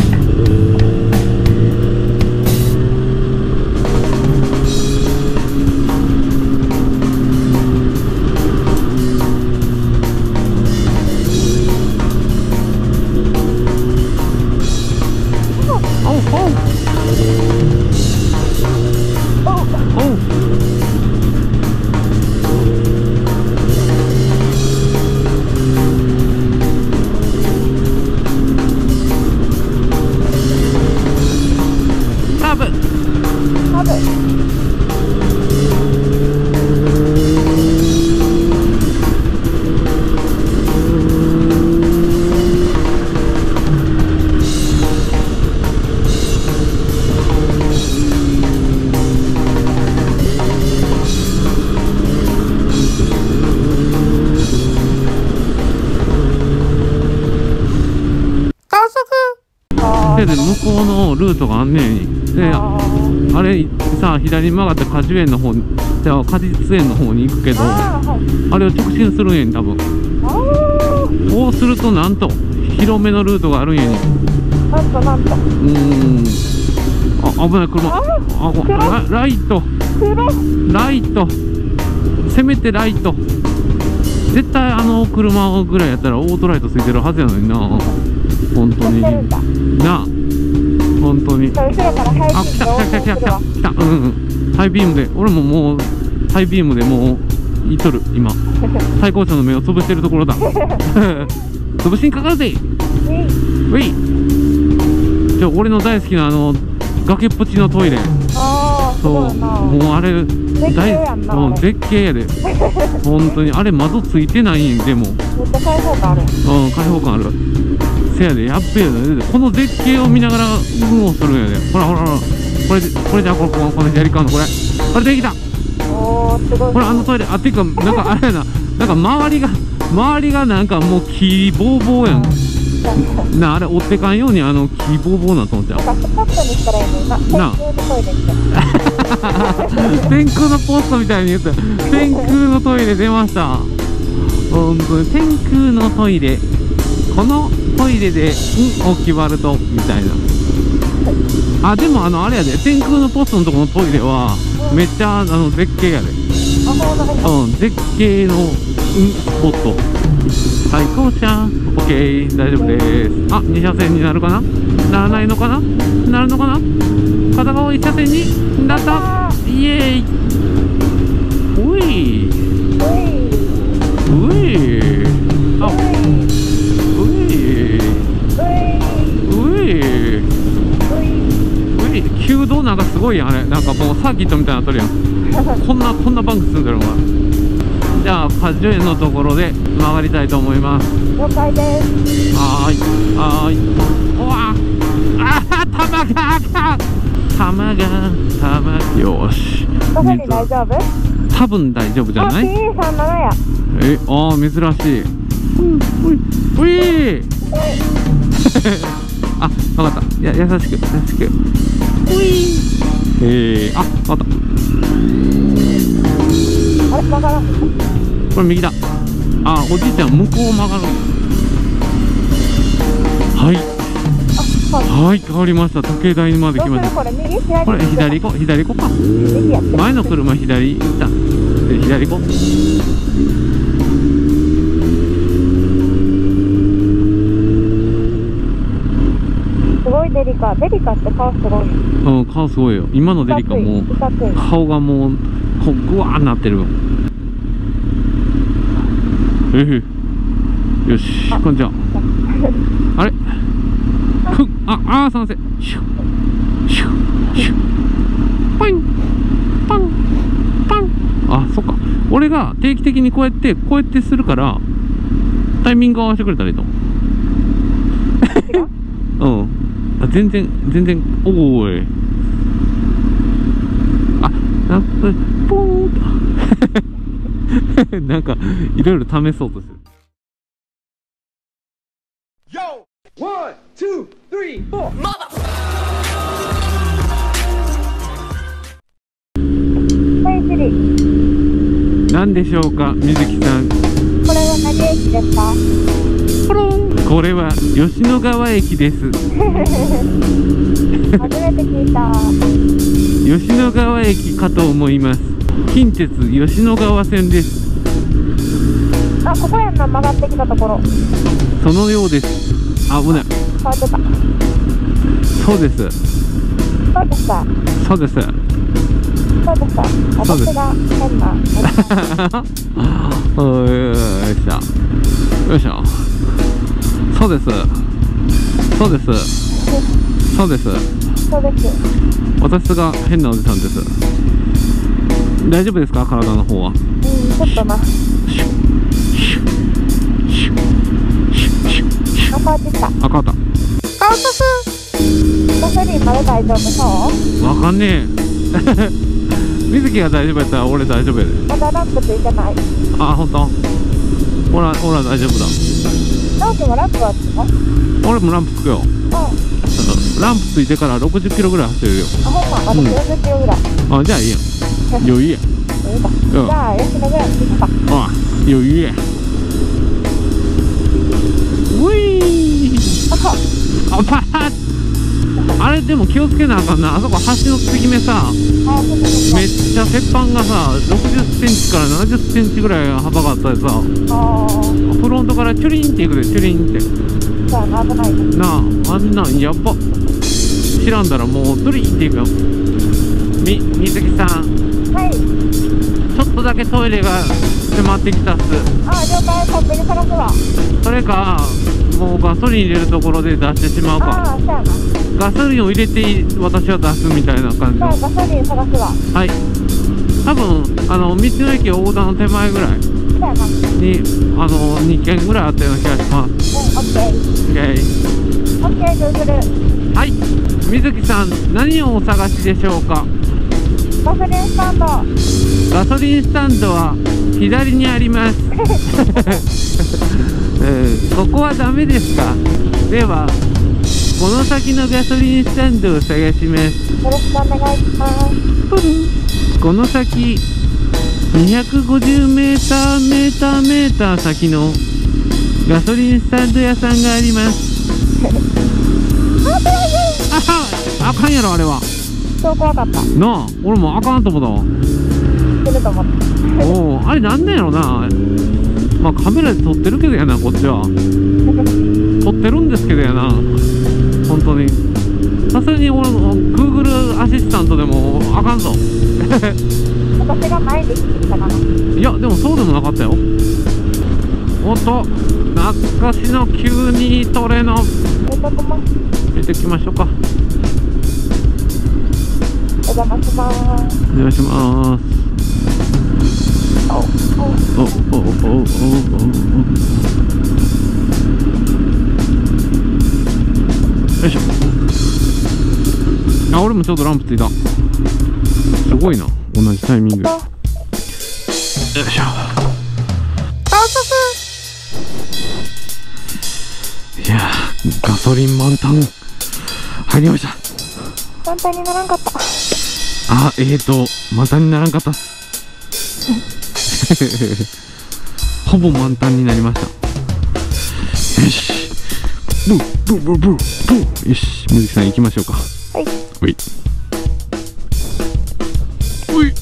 で向こうのルートがあんねん。であれさ、左に曲がって果樹園の方に、じゃあ果実園の方に行くけど、あれを直進するんやん多分。こうするとなんと広めのルートがあるんやねん。あ、危ない車。ライトライト、せめてライト。絶対あの車ぐらいやったらオートライトついてるはずやのにな。本当にな、本当に。あ、来た。ハイビームで、俺ももうハイビームでもういとる今。対向車の目を潰してるところだ。潰しにかかるぜ。ウェイ。じゃあ俺の大好きな崖っぷちのトイレ。そう、もうあれ絶景やで。本当にあれ窓ついてないんでも。めっちゃ開放感ある。開放感ある。せやで、やっべえね。この絶景を見ながら運をするんやで。ほら、これじゃあこの左側のこれできた。ほら、あのトイレ。あ、ていうかなんかあれやな、なんか周りがなんかもう木ぼうぼうやんな。あれ追ってかんように木ぼうぼうなと思っちゃうな。天空のポストみたいに言った。天空のトイレ出ました。本当に天空のトイレ。このトイレで運を決まるとみたいな。あ、でもあれやで、天空のポストのところのトイレはめっちゃ絶景やで。絶景のスポット。対向車 OK、 大丈夫です。あ、2車線になるかな、ならないのかな、なるのかな。片側1車線になった。イエーイ。うい、あ、弓道なんかすごいやん。あれなんかもうサーキットみたいになっとるやん。こんなバンク積んでるのか。じゃあ果樹園のところで曲がりたいと思います。 了解です。 はーい。うわあ、玉がよし。 ここに大丈夫？ 多分大丈夫じゃない？ P37 や。 珍しい。ういあ、わかった。優しく。あ、わかった。 あれ、曲がらん。 これ右だ。あ、おじいちゃん向こう曲がる。はい、変わりました。時計台まで来ました。これ左行こうか。前の車左行った。左行こう。 デリカって顔すごい。 顔すごいよ。今のデリカも顔がもうグワーなってる。よし、こんにちは。あれ賛成。パンあ、そっか。俺が定期的にこうやってするからタイミング合わせてくれたらいいと。全然おーい。あ、なんかポーンとなんかいろいろ試そうとしてる。 Yo! 1, 2, 3, 4. はい、 何でしょうか、みずきさん。 これはは何駅ですか？ ポロン。これは吉野川駅です。 初めて聞いた。 吉野川駅かと思います。近鉄吉野川線です。 あ、ここやんな、曲がってきたところ。 そのようです。あ、危ない。 変わってた。 そうです。 そうでした。 そうです。 そうでした。 そうです私が変な。 よいしょ。よいしょ。そうです。そうです。そうです。 そうです。 私が変なおじさんです。大丈夫ですか、体の方は。 ちょっとな。あ、変わってきた。 あ、変わった。 ガソリンまで大丈夫そう？ わかんねえ。水木が大丈夫やったら俺大丈夫やで。 まだランプついてない。 あ、ほんと。ほら大丈夫だ。 ナオキもランプはつくの？ 俺もランプつくよ。ランプついてから60キロぐらい走れるよ。 あ、ほんま、私40キロぐらい。 あ、じゃあいいやん。余裕や。 いいか。じゃあ、吉野ぐらいつくか。 あ、余裕や。ういー。あ、パッ。あれでも気をつけなあかんな。あそこ橋の継ぎ目さ、めっちゃ鉄板がさ、60センチから70センチぐらい幅があったでさ、フロントからチュリンっていくで、チュリンって。 じゃあ、危ないね。 なあ、あんなんやっば。知らんだらもうドリンっていくよ。水木さん。 はい。 ちょっとだけトイレが迫ってきたっす。 あ、了解、コンビニ探すわ。 それか、もうガソリン入れるところで出してしまうか。 ああ、そうやな。 ガソリンを入れて私は出すみたいな感じの。 じゃあ、ガソリン探すわ。 はい。多分道の駅横断の手前ぐらいそうやな。 に2軒ぐらいあったような気がします。 オッケー。オッケー、グーグル。 はい。水木さん、何をお探しでしょうか。 ガソリンスタンド。 ガソリンスタンドは左にあります。ここはダメですか。ではこの先のガソリンスタンドを探します。 よろしくお願いします。 この先250メーター先のガソリンスタンド屋さんがあります。あかんやろあれは。 そう怖かった。 なあ、俺もあかんと思ったわ。 してると思った。 おお、あれなんなんやろな。まあカメラで撮ってるけどやな、こっちは。撮ってるんですけどやな。本当に。さすがに俺の Google アシスタントでもあかんぞ。 私が前で来てきたかな。 いや、でもそうでもなかったよ。おっと、懐かしの92トレの。入れていきましょうか。 お邪魔します。 お願いします。よいしょ。あ、俺もちょうどランプついた。すごいな、同じタイミング。よいしょ。いやー、ガソリン満タン入りました。 満タンにならんかった。 あ、満タンにならんかったっす。ほぼ満タンになりました。よし。ブーブーブーブーブー。よし、水木さん行きましょうか。 はい。 おい。おい。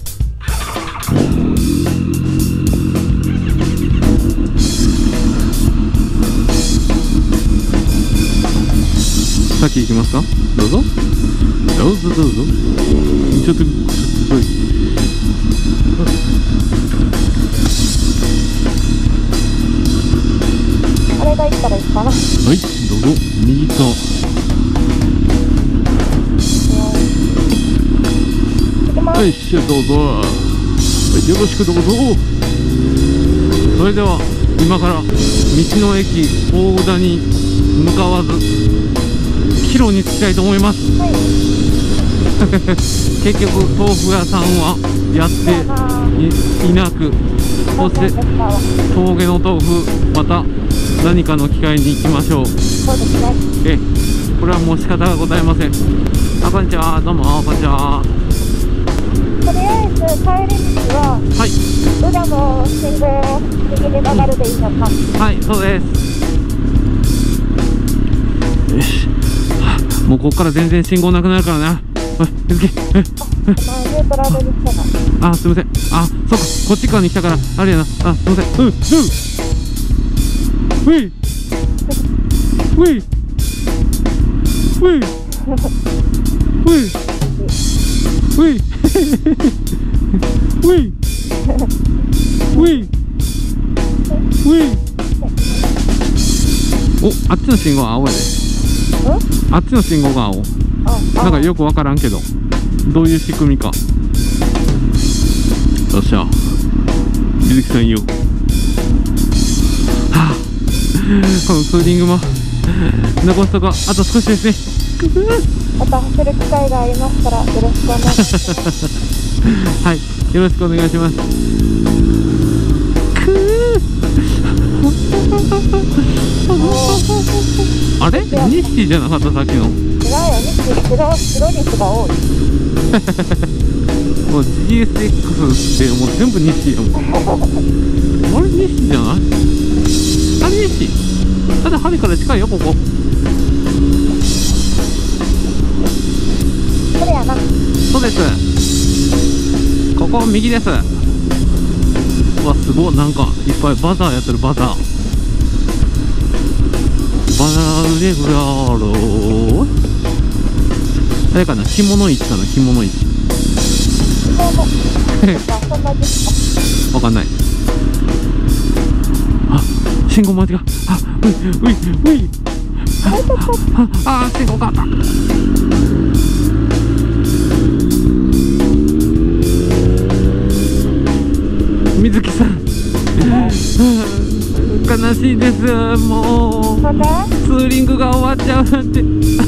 先行きますか。どうぞ。どうぞどうぞ。ちょっとあれが行ったらいいかな。 はい、どうぞ。右側。 行きます。 はい、しゃ、どうぞ。はい、よろしくどうぞ。それでは今から道の駅大宇田に向かわず帰路に着きたいと思います。 はい。 結局豆腐屋さんはやっていなく、そして峠の豆腐、また何かの機会に行きましょう。 そうですね。 これはもう仕方がございません。あ、こんにちは。どうもこんにちは。 とりあえず帰り道ははい裏の信号を右に曲がるでいいのか。 はい、そうです。よし、もうここから全然信号なくなるからな。おい、水木。 ニュートラルにしてた。 あ、すみません。あ、そうか、こっち側に来たから、あれやな。あ、すみません。うい。うい。うい。うい。うい。うい。うい。うい。お、あっちの信号は青やで。あっちの信号が青。なんかよくわからんけど、どういう仕組みか。よっしゃ、ゆずきさんよ。はあ、このツーリングも残すとこあと少しですね。 また走る機会がありましたらよろしくお願いします。 はい、よろしくお願いします。あれ、西じゃなかったさっきの。 違うよ、白い肉が多い。 もう GSX ってもう全部西やもん。あれ西じゃない？あれ西。だって針から近いよここ。 これやな。 そうです。ここ右です。うわ、すごい、なんかいっぱいバザーやってる。バザーレグラーロー。あれかな、着物市かな、着物市。わかんない。あ、信号間違え。あ、うい。あ、信号変わった。水木さん。悲しいです。もうツーリングが終わっちゃうなんて。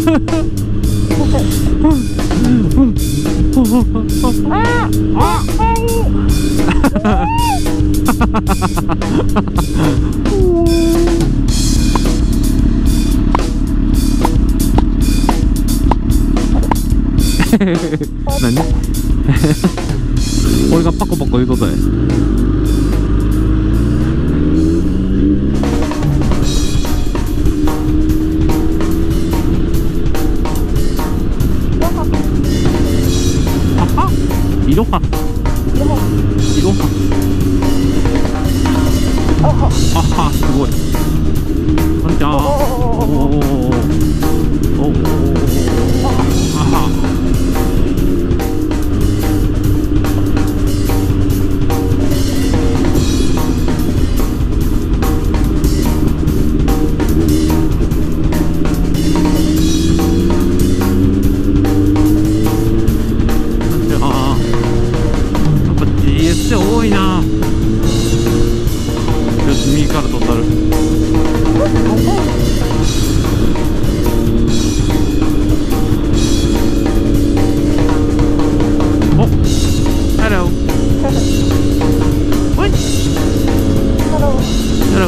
何？俺がパコパコ言うとったや。いろは。あは、すごい。こんにちは。あは。多いな。よし、右から取ったる。お、ハロー。おい。ハロー。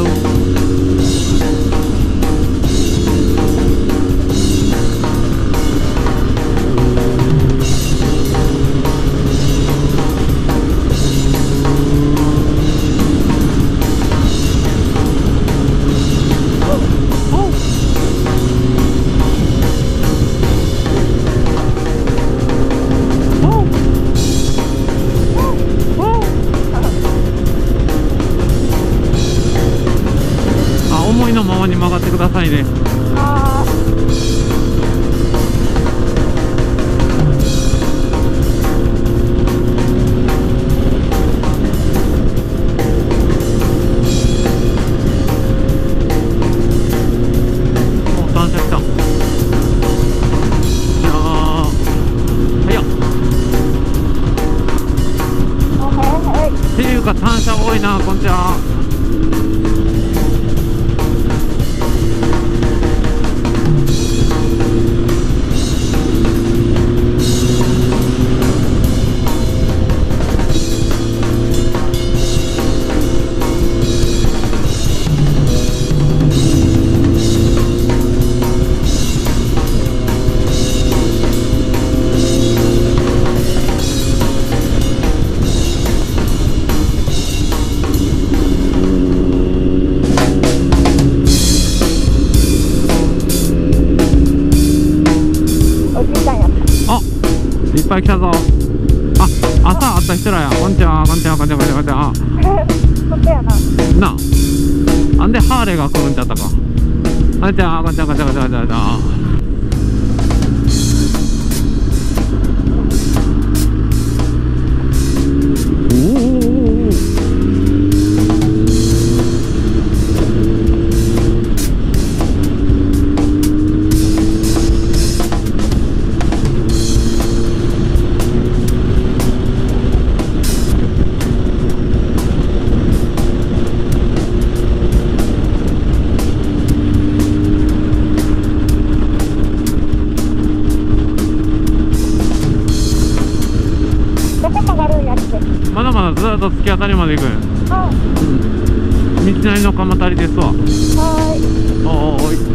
思いのままに曲がってくださいね。単車来た。早っ。っていうか単車多いな。こんにちは。 っぱい来たぞ。あ、朝あった人らや。こんにちは、こんにちは、こんにちは、こんにちは。 本当やな。 なあ、なんでハーレーが来るんちゃったか。こんにちは、こんにちは、こんにちは、こんにちは、こんにちは。まだまだずっと突き当たりまで行くんや。道なりの鎌足りですわ。はーい。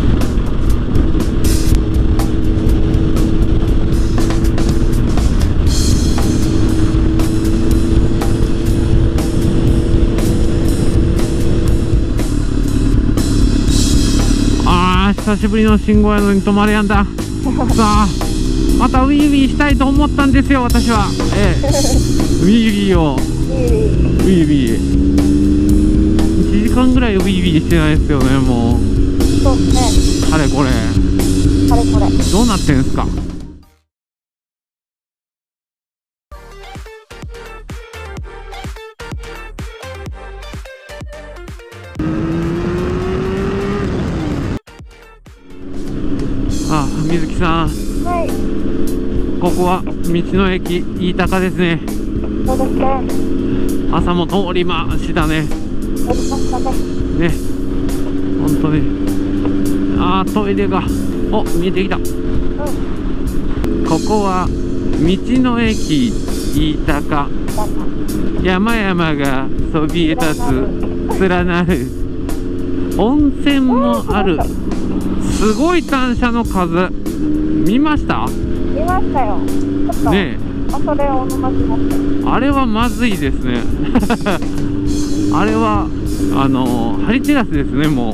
久しぶりの信号やのに止まれやんだ。さあ、またウィーウィーしたいと思ったんですよ、私は。ウィーウィーを。ウィーウィー。1時間ぐらいウィーウィーしてないですよね、もう。 そうですね。 あれこれ。 あれこれ。 どうなってんすか。あ、水木さん。 はい。 ここは道の駅飯高ですね。 そうですね。 朝も通りましたね。 通りましたね。 ね。本当に。あー、トイレが。お、見えてきた。ここは道の駅飯高。山々がそびえ立つ連なる。温泉もある。すごい単車の数。見ました？ 見ましたよ。ちょっとねえ。 それを飲ませました。 あれはまずいですね。あれはハリテラスですね、もう。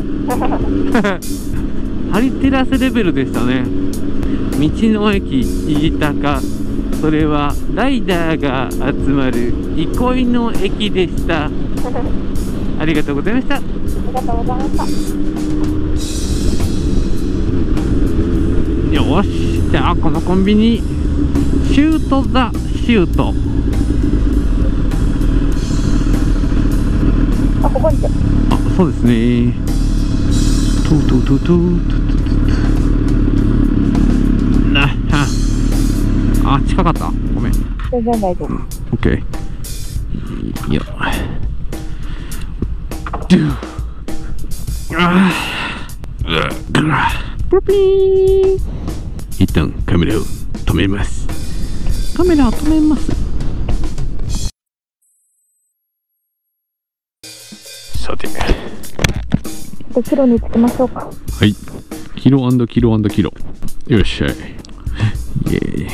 ハリテラスレベルでしたね。道の駅飯高、それはライダーが集まる憩いの駅でした。ありがとうございました。 ありがとうございました。 よし、じゃあこのコンビニシュート・ザ・シュート。 あ、ここにて。 あ、そうですね。トゥトゥトゥトゥトゥなあ、近かった。ごめん。 全然大丈夫。 オッケー。いいよ。ドゥあープロピーン。一旦カメラを止めます。カメラを止めます。さて。 キロにつけましょうか。 はい。キロ&キロ&キロ。よっしゃい。イエーイ。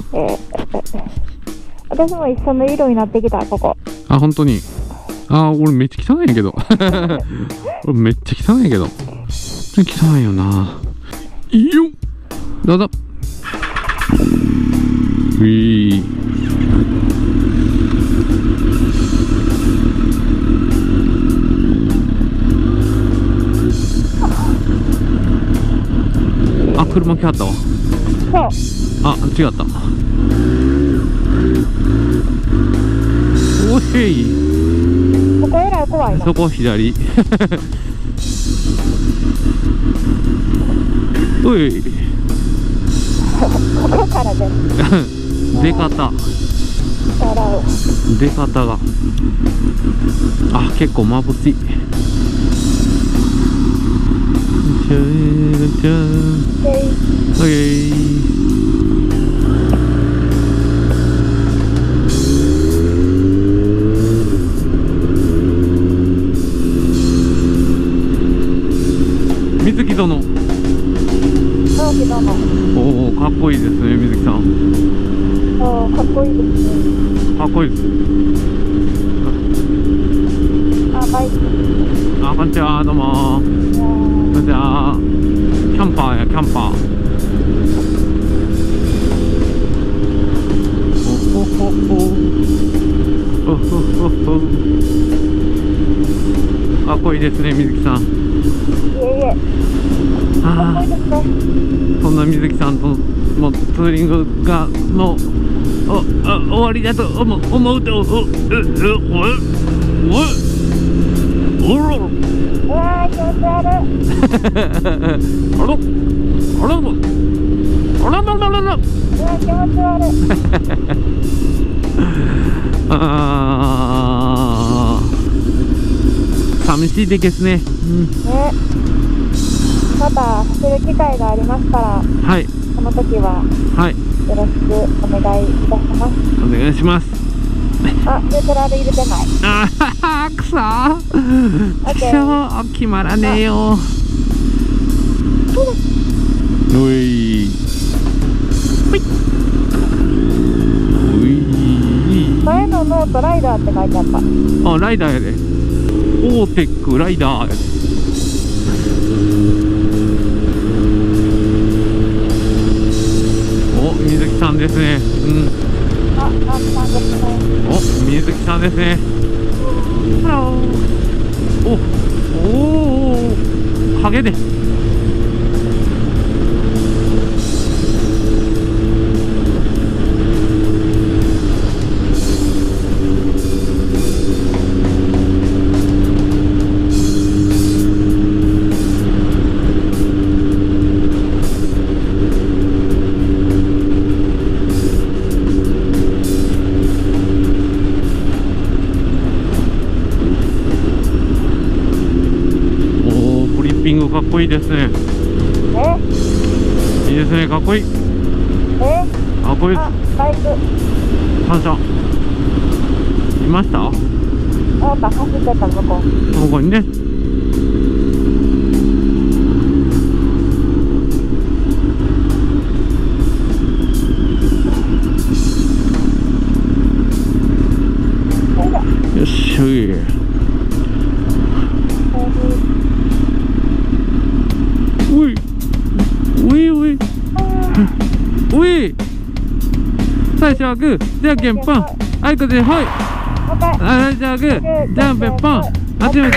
私も一緒の色になってきた、ここ。 あ、本当に。あ、俺めっちゃ汚いんやけど。俺めっちゃ汚いんやけど。汚いよな。いいよ。どうぞ。ウィー。あ、車来はったわ。 そう。 あ、違った。おい。 ここえらい怖いな。 そこ左。おい。 ここからで。 出方。出方が。あ、結構まぶしい。じゃじゃオッケー。水木殿。おお、かっこいいですね、水木さん。 おお、かっこいいですね。 かっこいいです。 あ、バイク。 あ、こんにちは、どうも。こんにちは。キャンパーや、キャンパー。 かっこいいですね、水木さん。 いえいえ。かっこいいですね。 そんな水木さんとのツーリングがもう終わりだと思うと、 うわー、気持ち悪い。うわー、気持ち悪い。 寂しいですね。 ね。また走る機会がありますから、 はいその時ははい、 よろしくお願いいたします。 お願いします。 あ、ニュートラル入れてない。 くそ決まらねえよ。おい前のノートライダーって書いてあった。 あ、ライダーやで。オーテックライダーやで。お、水木さんですね。 あ、なんですね。 お、水木さんですね。ハロー。お、影で。かっこいいですね。いいですね、かっこいい。かっこいいです。 あ、バイク。 感謝。いました？ 走ってた向こう。 ここにね。よっしゃい。最初はグー、じゃんけんぽん、あいこでほい。最初はグー、じゃんけんぽん、あっち向いて。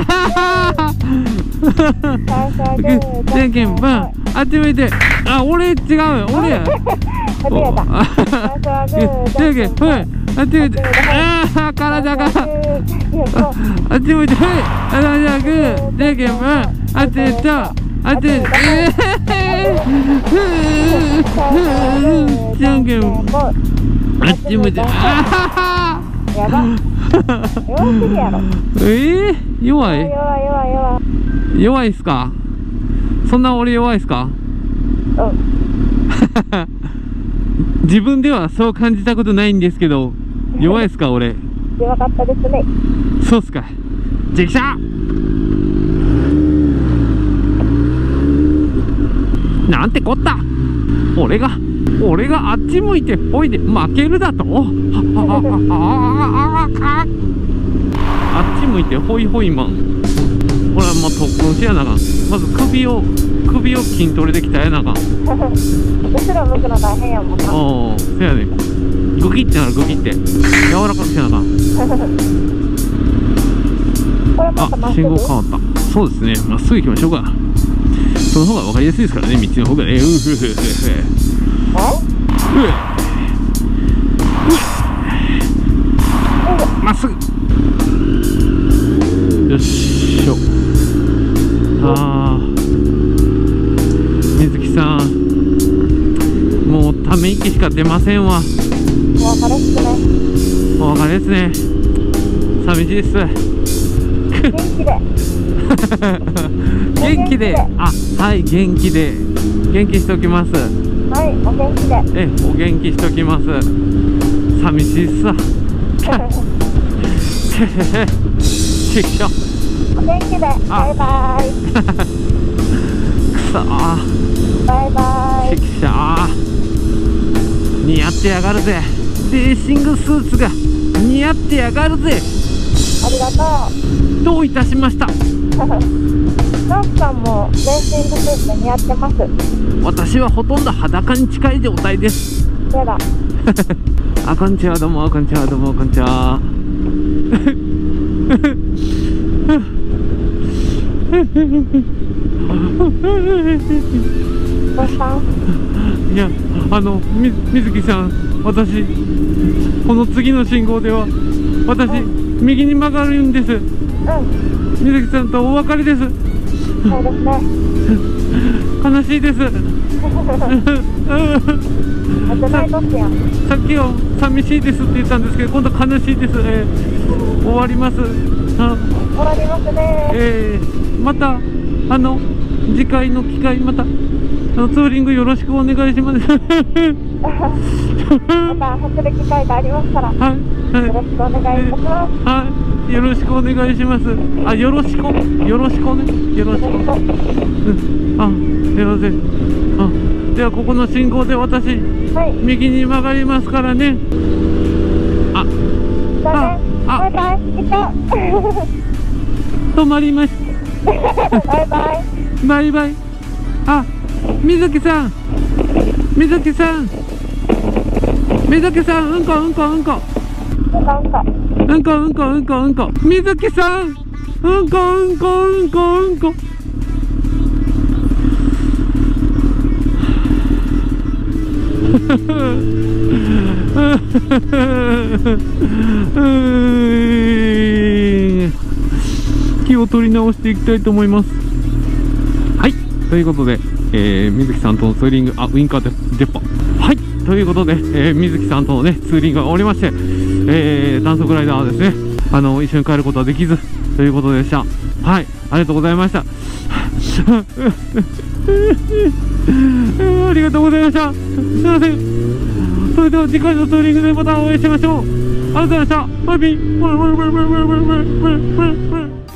グー、じゃんけんぽん、あっち向いて。あ、俺違うよ、俺や。じゃんけんぽん、あっち向いて。体が。あっち向いて、ほい。最初はグー、じゃんけんぽん、あっち向いて。あっち向いて。じゃんけんぽん。あっち向いて。やば。弱すぎやろ。 弱い。弱いっすか。そんな俺弱いっすか。自分ではそう感じたことないんですけど、弱いっすか俺。 弱かったですね。 そうっすか。じゃきしゃ。なんてこった。俺があっち向いてほいで負けるだと。あっち向いてほいほいマン。これはもう特訓しやなあかん。まず首を筋トレで鍛えなあかん。 後ろ向くの大変やもんな。 せやね。グキってなる、グキって柔らかくしなあかん。あ、信号変わった。そうですね、まっすぐ行きましょうか。その方が分かりやすいですからね、道の方がね。まっすぐ。よっしょ。水木さん、もうため息しか出ませんわ。 お別れっすね。 お別れですね。寂しいです。 元気で。 元気で。あ、はい、元気で。元気しておきます。 はい、お元気で。 お元気しておきます。寂しいっすわ。ちくしょ。 お元気で。バイバイ。 くそー。 バイバイ。 ちくしょー。似合ってやがるぜ。レーシングスーツが似合ってやがるぜ。 ありがとう。 どういたしました。 ノースさんもレーシングスーツ似合ってます。 私はほとんど裸に近い状態です。 やだ。 あ、こんにちは、どうも、こんにちは、どうも、こんにちは。 どうした？ いや、水木さん、私、この次の信号では、私、右に曲がるんです。 うん。 水木さんとお別れです。 そうですね。 悲しいです。さっきは寂しいですって言ったんですけど、今度悲しいです。終わります。 終わりますね。 また次回の機会、またツーリングよろしくお願いします。 また走る機会がありますから、 はい、 よろしくお願いいたします。 はい、よろしくお願いします。あ、よろしくね、よろしく。あ、すいません。あ、ではここの信号で私、 はい、 右に曲がりますからね。あ、 バイバイ。 止まりました。 バイバイ。 バイバイ。あ、水木さん、うんこ。水木さん、水木さん、うんこ。気を取り直していきたいと思います。はい、ということで、水木さんとのツーリング、あ、ウインカー出っ歯。はい、ということで、水木さんとのね、ツーリングが終わりまして、短足ライダーはですね、一緒に帰ることはできず、ということでした。はい、ありがとうございました。ありがとうございました。すいません。それでは次回のツーリングでまたお会いしましょう。ありがとうございました。バイビー。